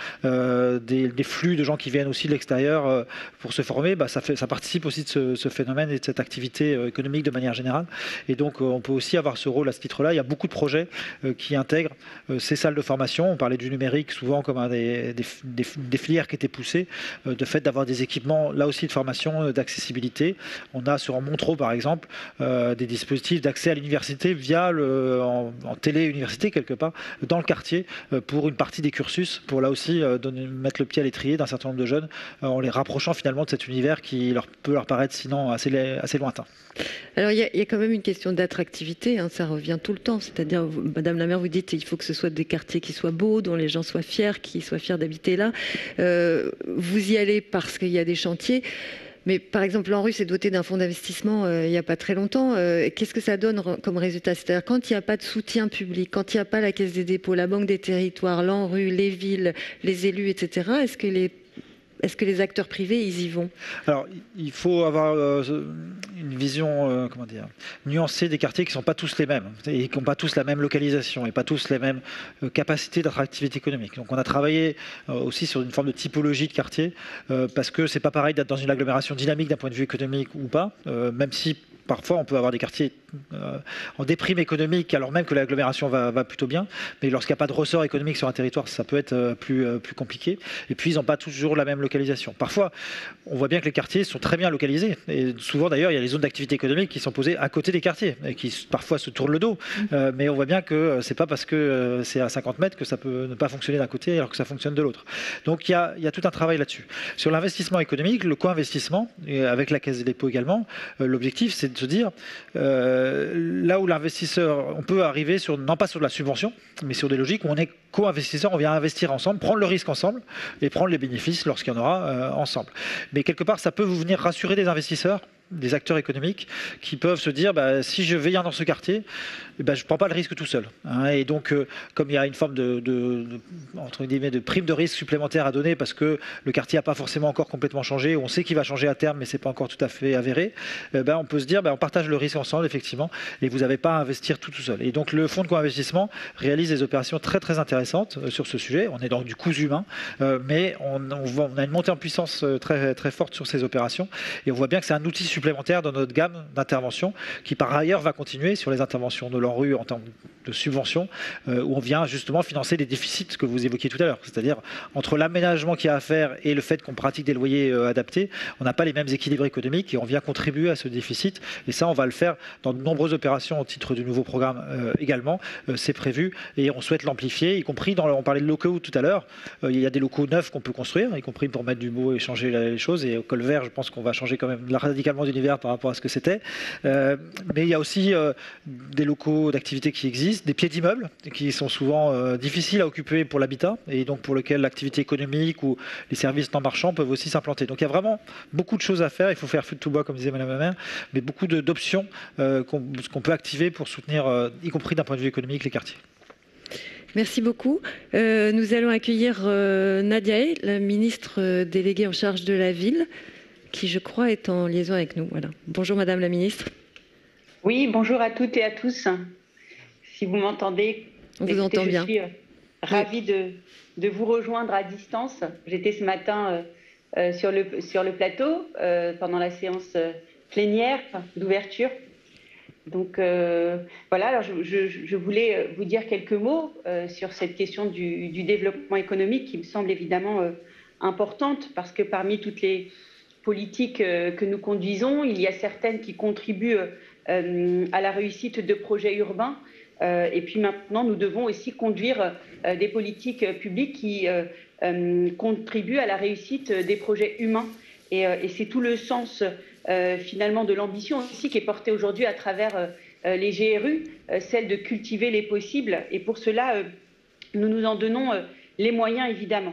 Speaker 2: des flux de gens qui viennent aussi de l'extérieur pour se former, ça participe aussi de ce phénomène et de cette activité économique de manière générale. Et donc on peut aussi avoir ce rôle à ce titre-là. Il y a beaucoup de projets qui intègrent ces salles de formation. On parlait du numérique souvent comme un des filières qui étaient poussées, de fait d'avoir des équipements là aussi de formation, d'accessibilité. On a sur Montreux par exemple des dispositifs d'accès à l'université via en télé-université quelque part dans le quartier pour une partie des cursus, pour là aussi mettre le pied à l'étrier d'un certain nombre de jeunes en les rapprochant finalement de cet univers qui peut leur paraître sinon assez lointain.
Speaker 1: Alors il y a quand même une question d'attractivité, ça revient tout le temps, c'est-à-dire Madame la maire, vous dites il faut que ce soit des quartiers qui soient beaux, dont les gens soient fiers, qui soient fiers d'habiter là. Vous y allez parce qu'il y a des chantiers. Mais par exemple, l'ANRU s'est doté d'un fonds d'investissement il n'y a pas très longtemps. Qu'est-ce que ça donne comme résultat? C'est-à-dire quand il n'y a pas de soutien public, quand il n'y a pas la Caisse des dépôts, la Banque des territoires, l'ANRU, les villes, les élus, etc., est-ce que les acteurs privés, ils y vont?
Speaker 2: Alors, il faut avoir une vision nuancée des quartiers qui ne sont pas tous les mêmes et qui n'ont pas tous la même localisation et pas tous les mêmes capacités d'attractivité économique. Donc, on a travaillé aussi sur une forme de typologie de quartier parce que c'est pas pareil d'être dans une agglomération dynamique d'un point de vue économique ou pas, même si parfois, on peut avoir des quartiers en déprime économique, alors même que l'agglomération va plutôt bien. Mais lorsqu'il n'y a pas de ressort économique sur un territoire, ça peut être plus compliqué. Et puis, ils n'ont pas toujours la même localisation. Parfois, on voit bien que les quartiers sont très bien localisés. Et souvent, d'ailleurs, il y a les zones d'activité économique qui sont posées à côté des quartiers et qui parfois se tournent le dos. Mais on voit bien que ce n'est pas parce que c'est à 50 mètres que ça peut ne pas fonctionner d'un côté alors que ça fonctionne de l'autre. Donc, il y a tout un travail là-dessus. Sur l'investissement économique, le co-investissement, avec la Caisse des dépôts également, l'objectif, c'est de se dire là où l'investisseur, on peut arriver non pas sur de la subvention, mais sur des logiques où on est co-investisseur, on vient investir ensemble, prendre le risque ensemble et prendre les bénéfices lorsqu'il y en aura ensemble. Mais quelque part, ça peut vous venir rassurer des investisseurs, des acteurs économiques qui peuvent se dire si je viens dans ce quartier, je ne prends pas le risque tout seul. Et donc, comme il y a une forme entre guillemets, de prime de risque supplémentaire à donner parce que le quartier n'a pas forcément encore complètement changé, on sait qu'il va changer à terme, mais ce n'est pas encore tout à fait avéré, on peut se dire on partage le risque ensemble, effectivement, et vous n'avez pas à investir tout seul. Et donc, le fonds de co-investissement réalise des opérations très, très intéressantes sur ce sujet. On est dans du coût humain, mais on a une montée en puissance très, très forte sur ces opérations, et on voit bien que c'est un outil supplémentaire supplémentaire dans notre gamme d'interventions, qui par ailleurs va continuer sur les interventions de l'ANRU en termes de subventions, où on vient justement financer des déficits que vous évoquiez tout à l'heure. C'est-à-dire, entre l'aménagement qu'il y a à faire et le fait qu'on pratique des loyers adaptés, on n'a pas les mêmes équilibres économiques et on vient contribuer à ce déficit. Et ça, on va le faire dans de nombreuses opérations au titre du nouveau programme également. C'est prévu et on souhaite l'amplifier, y compris on parlait de locaux tout à l'heure. Il y a des locaux neufs qu'on peut construire, y compris pour mettre du beau et changer les choses. Et au Colvert, je pense qu'on va changer quand même radicalement d'univers par rapport à ce que c'était. Mais il y a aussi des locaux d'activité qui existent, des pieds d'immeubles qui sont souvent difficiles à occuper pour l'habitat et donc pour lequel l'activité économique ou les services non marchands peuvent aussi s'implanter. Donc il y a vraiment beaucoup de choses à faire. Il faut faire feu de tout bois, comme disait Madame la maire, mais beaucoup d'options qu'on peut activer pour soutenir, y compris d'un point de vue économique, les quartiers.
Speaker 1: Merci beaucoup. Nous allons accueillir Nadia Hay, la ministre déléguée en charge de la ville, qui, je crois, est en liaison avec nous. Voilà. Bonjour, Madame la ministre.
Speaker 7: Oui, bonjour à toutes et à tous. Si vous m'entendez,
Speaker 1: on vous entend bien.
Speaker 7: Je suis ravie de vous rejoindre à distance. J'étais ce matin sur le plateau pendant la séance plénière d'ouverture. Donc voilà, alors je voulais vous dire quelques mots sur cette question du développement économique qui me semble évidemment importante parce que parmi toutes les politiques que nous conduisons, il y a certaines qui contribuent à la réussite de projets urbains et puis maintenant nous devons aussi conduire des politiques publiques qui contribuent à la réussite des projets humains et c'est tout le sens finalement de l'ambition aussi qui est portée aujourd'hui à travers les GRU, celle de cultiver les possibles. Et pour cela, nous nous en donnons les moyens, évidemment.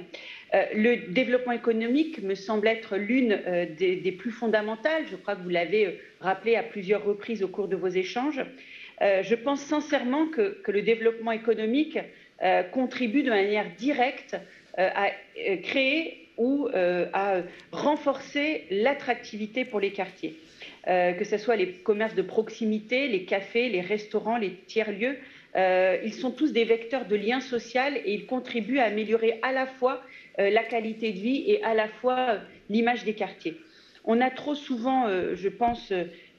Speaker 7: Le développement économique me semble être l'une des plus fondamentales. Je crois que vous l'avez rappelé à plusieurs reprises au cours de vos échanges. Je pense sincèrement que le développement économique contribue de manière directe à créer ou à renforcer l'attractivité pour les quartiers, que ce soit les commerces de proximité, les cafés, les restaurants, les tiers-lieux. Ils sont tous des vecteurs de lien social et ils contribuent à améliorer à la fois la qualité de vie et à la fois l'image des quartiers. On a trop souvent, je pense,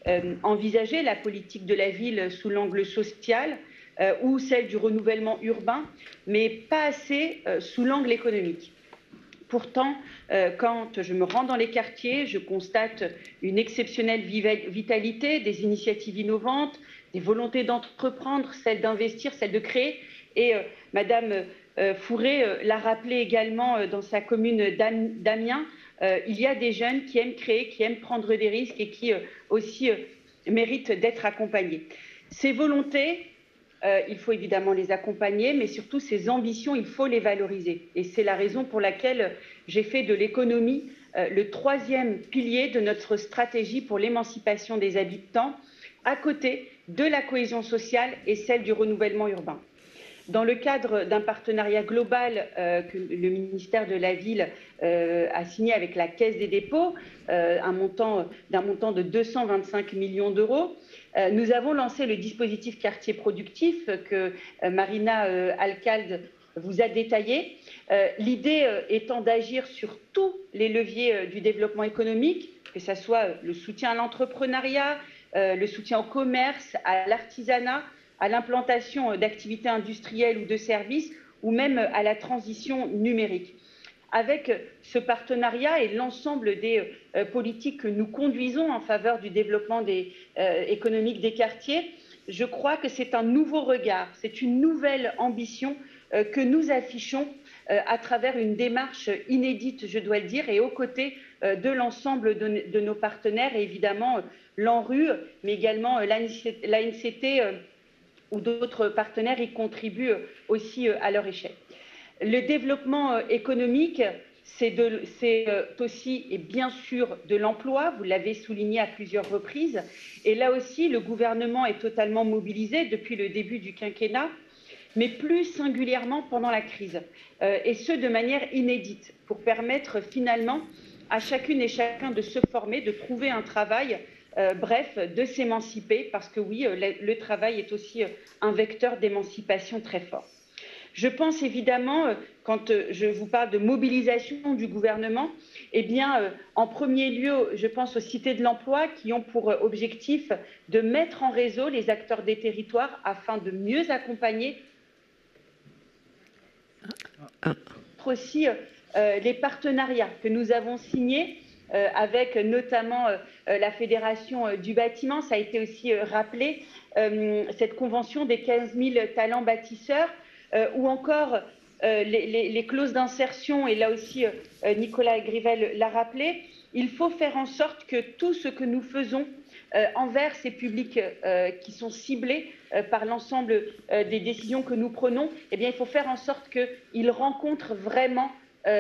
Speaker 7: envisagé la politique de la ville sous l'angle social ou celle du renouvellement urbain, mais pas assez sous l'angle économique. Pourtant, quand je me rends dans les quartiers, je constate une exceptionnelle vitalité, des initiatives innovantes, des volontés d'entreprendre, celle d'investir, celle de créer. Et Madame Fourré l'a rappelé également dans sa commune d'Amiens, il y a des jeunes qui aiment créer, qui aiment prendre des risques et qui aussi méritent d'être accompagnés. Ces volontés, il faut évidemment les accompagner, mais surtout ces ambitions, il faut les valoriser. Et c'est la raison pour laquelle j'ai fait de l'économie le troisième pilier de notre stratégie pour l'émancipation des habitants, à côté de la cohésion sociale et celle du renouvellement urbain. Dans le cadre d'un partenariat global que le ministère de la Ville a signé avec la Caisse des dépôts, d'un montant de 225 millions d'euros, nous avons lancé le dispositif quartier productif que Marina Alcalde vous a détaillé. L'idée étant d'agir sur tous les leviers du développement économique, que ce soit le soutien à l'entrepreneuriat, le soutien au commerce, à l'artisanat, à l'implantation d'activités industrielles ou de services, ou même à la transition numérique. Avec ce partenariat et l'ensemble des politiques que nous conduisons en faveur du développement économique des quartiers, je crois que c'est un nouveau regard, c'est une nouvelle ambition que nous affichons à travers une démarche inédite, je dois le dire, et aux côtés de l'ensemble de nos partenaires, et évidemment l'ANRU, mais également l'ANCT ou d'autres partenaires y contribuent aussi à leur échelle. Le développement économique, c'est aussi et bien sûr de l'emploi, vous l'avez souligné à plusieurs reprises, et là aussi le gouvernement est totalement mobilisé depuis le début du quinquennat, mais plus singulièrement pendant la crise, et ce de manière inédite, pour permettre finalement à chacune et chacun de se former, de trouver un travail, bref, de s'émanciper, parce que oui, le travail est aussi un vecteur d'émancipation très fort. Je pense évidemment, quand je vous parle de mobilisation du gouvernement, Eh bien, en premier lieu, je pense aux cités de l'emploi qui ont pour objectif de mettre en réseau les acteurs des territoires afin de mieux accompagner aussi les partenariats que nous avons signés avec notamment la Fédération du bâtiment. Ça a été aussi rappelé, cette convention des 15 000 talents bâtisseurs, ou encore les clauses d'insertion, et là aussi Nicolas Grivel l'a rappelé. Il faut faire en sorte que tout ce que nous faisons envers ces publics qui sont ciblés par l'ensemble des décisions que nous prenons, eh bien, il faut faire en sorte qu'ils rencontrent vraiment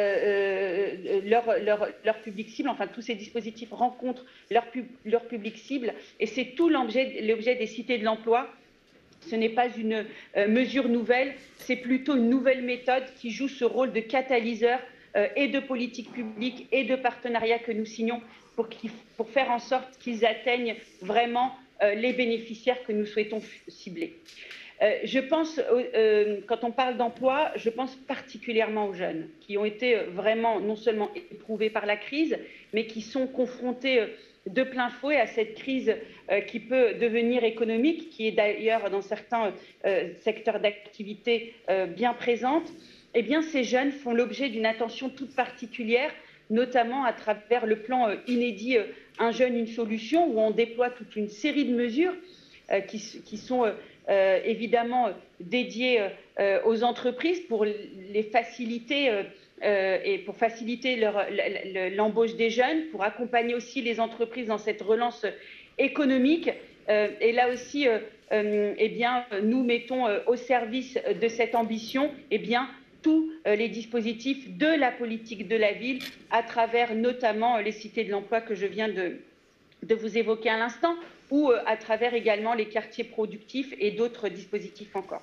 Speaker 7: leur public cible, enfin tous ces dispositifs rencontrent leur public cible, et c'est tout l'objet des cités de l'emploi. Ce n'est pas une mesure nouvelle, c'est plutôt une nouvelle méthode qui joue ce rôle de catalyseur et de politique publique et de partenariat que nous signons pour faire en sorte qu'ils atteignent vraiment les bénéficiaires que nous souhaitons cibler. Je pense, quand on parle d'emploi, je pense particulièrement aux jeunes qui ont été vraiment non seulement éprouvés par la crise, mais qui sont confrontés de plein fouet à cette crise qui peut devenir économique, qui est d'ailleurs dans certains secteurs d'activité bien présente. Eh bien, ces jeunes font l'objet d'une attention toute particulière, notamment à travers le plan inédit Un jeune, une solution, où on déploie toute une série de mesures qui sont évidemment dédiées aux entreprises pour les faciliter et pour faciliter l'embauche des jeunes, pour accompagner aussi les entreprises dans cette relance économique. Et là aussi, eh bien, nous mettons au service de cette ambition, eh bien, tous les dispositifs de la politique de la ville, à travers notamment les cités de l'emploi que je viens de vous évoquer à l'instant, ou à travers également les quartiers productifs et d'autres dispositifs encore.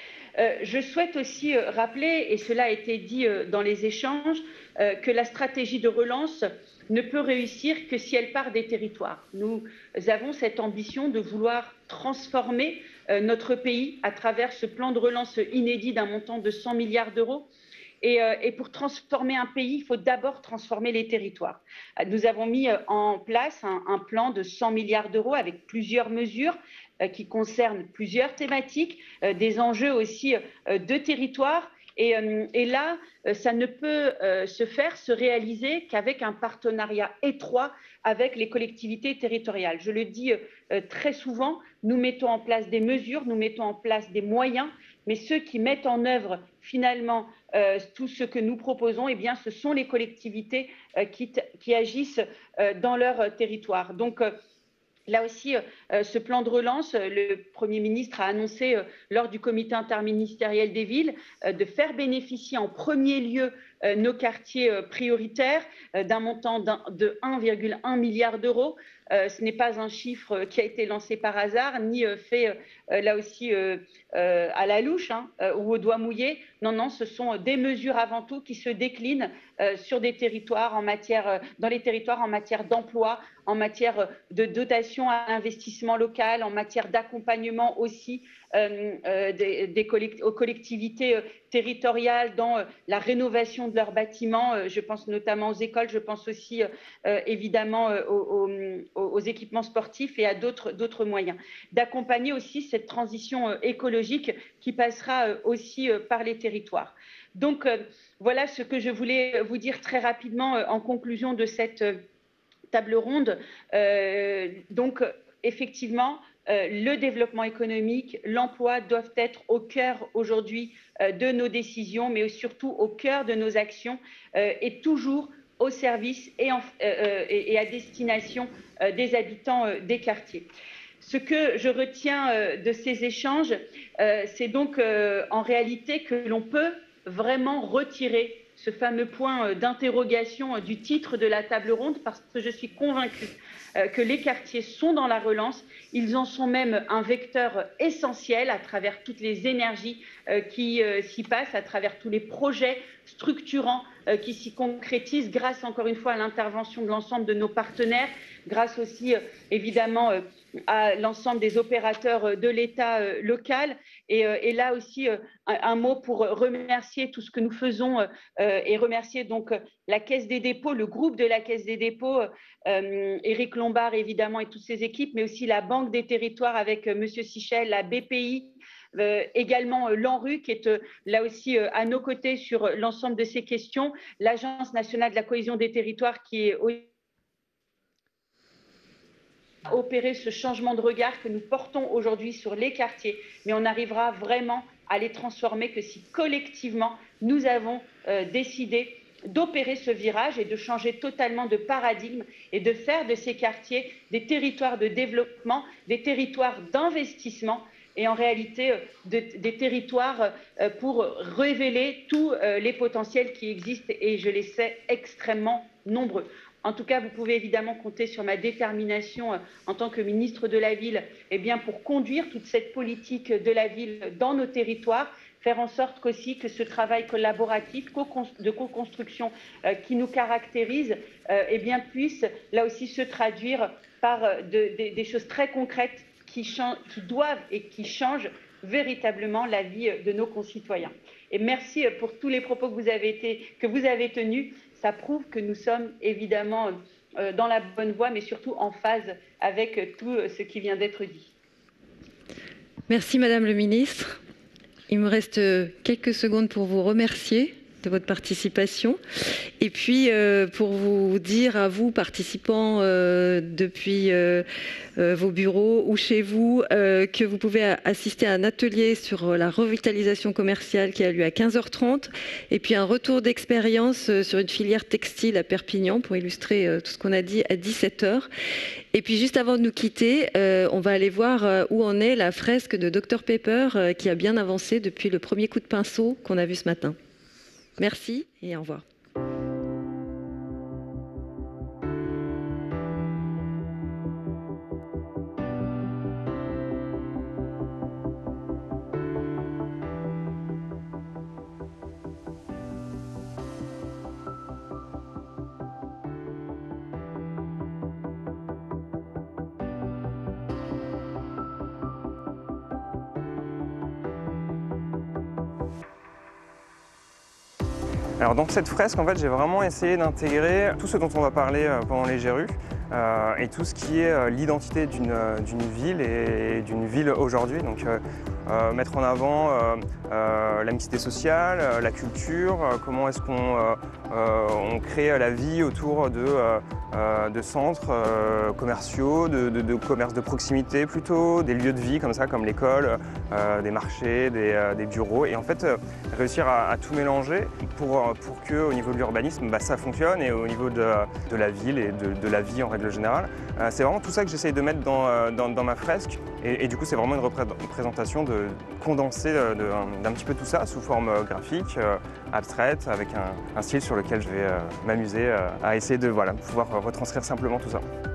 Speaker 7: Je souhaite aussi rappeler, et cela a été dit dans les échanges, que la stratégie de relance ne peut réussir que si elle part des territoires. Nous avons cette ambition de vouloir transformer notre pays à travers ce plan de relance inédit d'un montant de 100 milliards d'euros. Et pour transformer un pays, il faut d'abord transformer les territoires. Nous avons mis en place un plan de 100 milliards d'euros avec plusieurs mesures qui concernent plusieurs thématiques, des enjeux aussi de territoire. Et là, ça ne peut se réaliser qu'avec un partenariat étroit avec les collectivités territoriales. Je le dis très souvent, nous mettons en place des mesures, nous mettons en place des moyens, mais ceux qui mettent en œuvre finalement tout ce que nous proposons, eh bien, ce sont les collectivités qui agissent dans leur territoire. Donc, là aussi, ce plan de relance, le Premier ministre a annoncé lors du comité interministériel des villes de faire bénéficier en premier lieu nos quartiers prioritaires d'un montant de 1,1 milliard d'euros. Ce n'est pas un chiffre qui a été lancé par hasard, ni fait là aussi à la louche ou au doigt mouillé. Non, non, ce sont des mesures avant tout qui se déclinent sur des territoires dans les territoires en matière d'emploi, en matière de dotation à l'investissement local, en matière d'accompagnement aussi aux collectivités territoriales dans la rénovation de leurs bâtiments. Je pense notamment aux écoles, je pense aussi évidemment aux équipements sportifs et à d'autres moyens. D'accompagner aussi cette transition écologique qui passera aussi par les territoires. Donc voilà ce que je voulais vous dire très rapidement en conclusion de cette table ronde. Donc effectivement, le développement économique, l'emploi doivent être au cœur aujourd'hui de nos décisions, mais surtout au cœur de nos actions et toujours au service et à destination des habitants des quartiers. Ce que je retiens de ces échanges, c'est donc en réalité que l'on peut vraiment retirer ce fameux point d'interrogation du titre de la table ronde, parce que je suis convaincue que les quartiers sont dans la relance. Ils en sont même un vecteur essentiel à travers toutes les énergies qui s'y passent, à travers tous les projets structurants qui s'y concrétisent grâce encore une fois à l'intervention de l'ensemble de nos partenaires, grâce aussi évidemment à l'ensemble des opérateurs de l'État local. Et là aussi, un mot pour remercier tout ce que nous faisons et remercier donc la Caisse des dépôts, le groupe de la Caisse des dépôts, Éric Lombard évidemment et toutes ses équipes, mais aussi la Banque des territoires avec Monsieur Sichel, la BPI, également l'ANRU qui est là aussi à nos côtés sur l'ensemble de ces questions, l'Agence nationale de la cohésion des territoires qui est opérer ce changement de regard que nous portons aujourd'hui sur les quartiers, mais on n'arrivera vraiment à les transformer que si collectivement nous avons décidé d'opérer ce virage et de changer totalement de paradigme et de faire de ces quartiers des territoires de développement, des territoires d'investissement et en réalité des territoires pour révéler tous les potentiels qui existent et je les sais extrêmement nombreux. En tout cas, vous pouvez évidemment compter sur ma détermination en tant que ministre de la Ville pour conduire toute cette politique de la ville dans nos territoires, faire en sorte qu'aussi que ce travail collaboratif de co-construction qui nous caractérise puisse là aussi se traduire par des choses très concrètes qui doivent et qui changent véritablement la vie de nos concitoyens. Et merci pour tous les propos que vous avez tenus. Ça prouve que nous sommes évidemment dans la bonne voie, mais surtout en phase avec tout ce qui vient d'être dit.
Speaker 1: Merci Madame le Ministre. Il me reste quelques secondes pour vous remercier de votre participation et puis pour vous dire à vous participants depuis vos bureaux ou chez vous que vous pouvez assister à un atelier sur la revitalisation commerciale qui a lieu à 15h30 et puis un retour d'expérience sur une filière textile à Perpignan pour illustrer tout ce qu'on a dit à 17h. Et puis juste avant de nous quitter, on va aller voir où en est la fresque de Dr Pepper qui a bien avancé depuis le premier coup de pinceau qu'on a vu ce matin. Merci et au revoir.
Speaker 8: Alors dans cette fresque, en fait, j'ai vraiment essayé d'intégrer tout ce dont on va parler pendant les GRU et tout ce qui est l'identité d'une ville et d'une ville aujourd'hui. Donc mettre en avant la mixité sociale, la culture, comment est-ce qu'on crée la vie autour de centres commerciaux, de commerces de proximité plutôt, des lieux de vie comme ça, comme l'école, des marchés, des bureaux. Et en fait, réussir à tout mélanger pour qu'au niveau de l'urbanisme, ça fonctionne et au niveau de la ville et de la vie en règle générale. C'est vraiment tout ça que j'essaye de mettre dans ma fresque. Et du coup, c'est vraiment une représentation condensée d'un petit peu tout ça sous forme graphique, abstraite, avec un style sur lequel je vais m'amuser à essayer de pouvoir retranscrire simplement tout ça.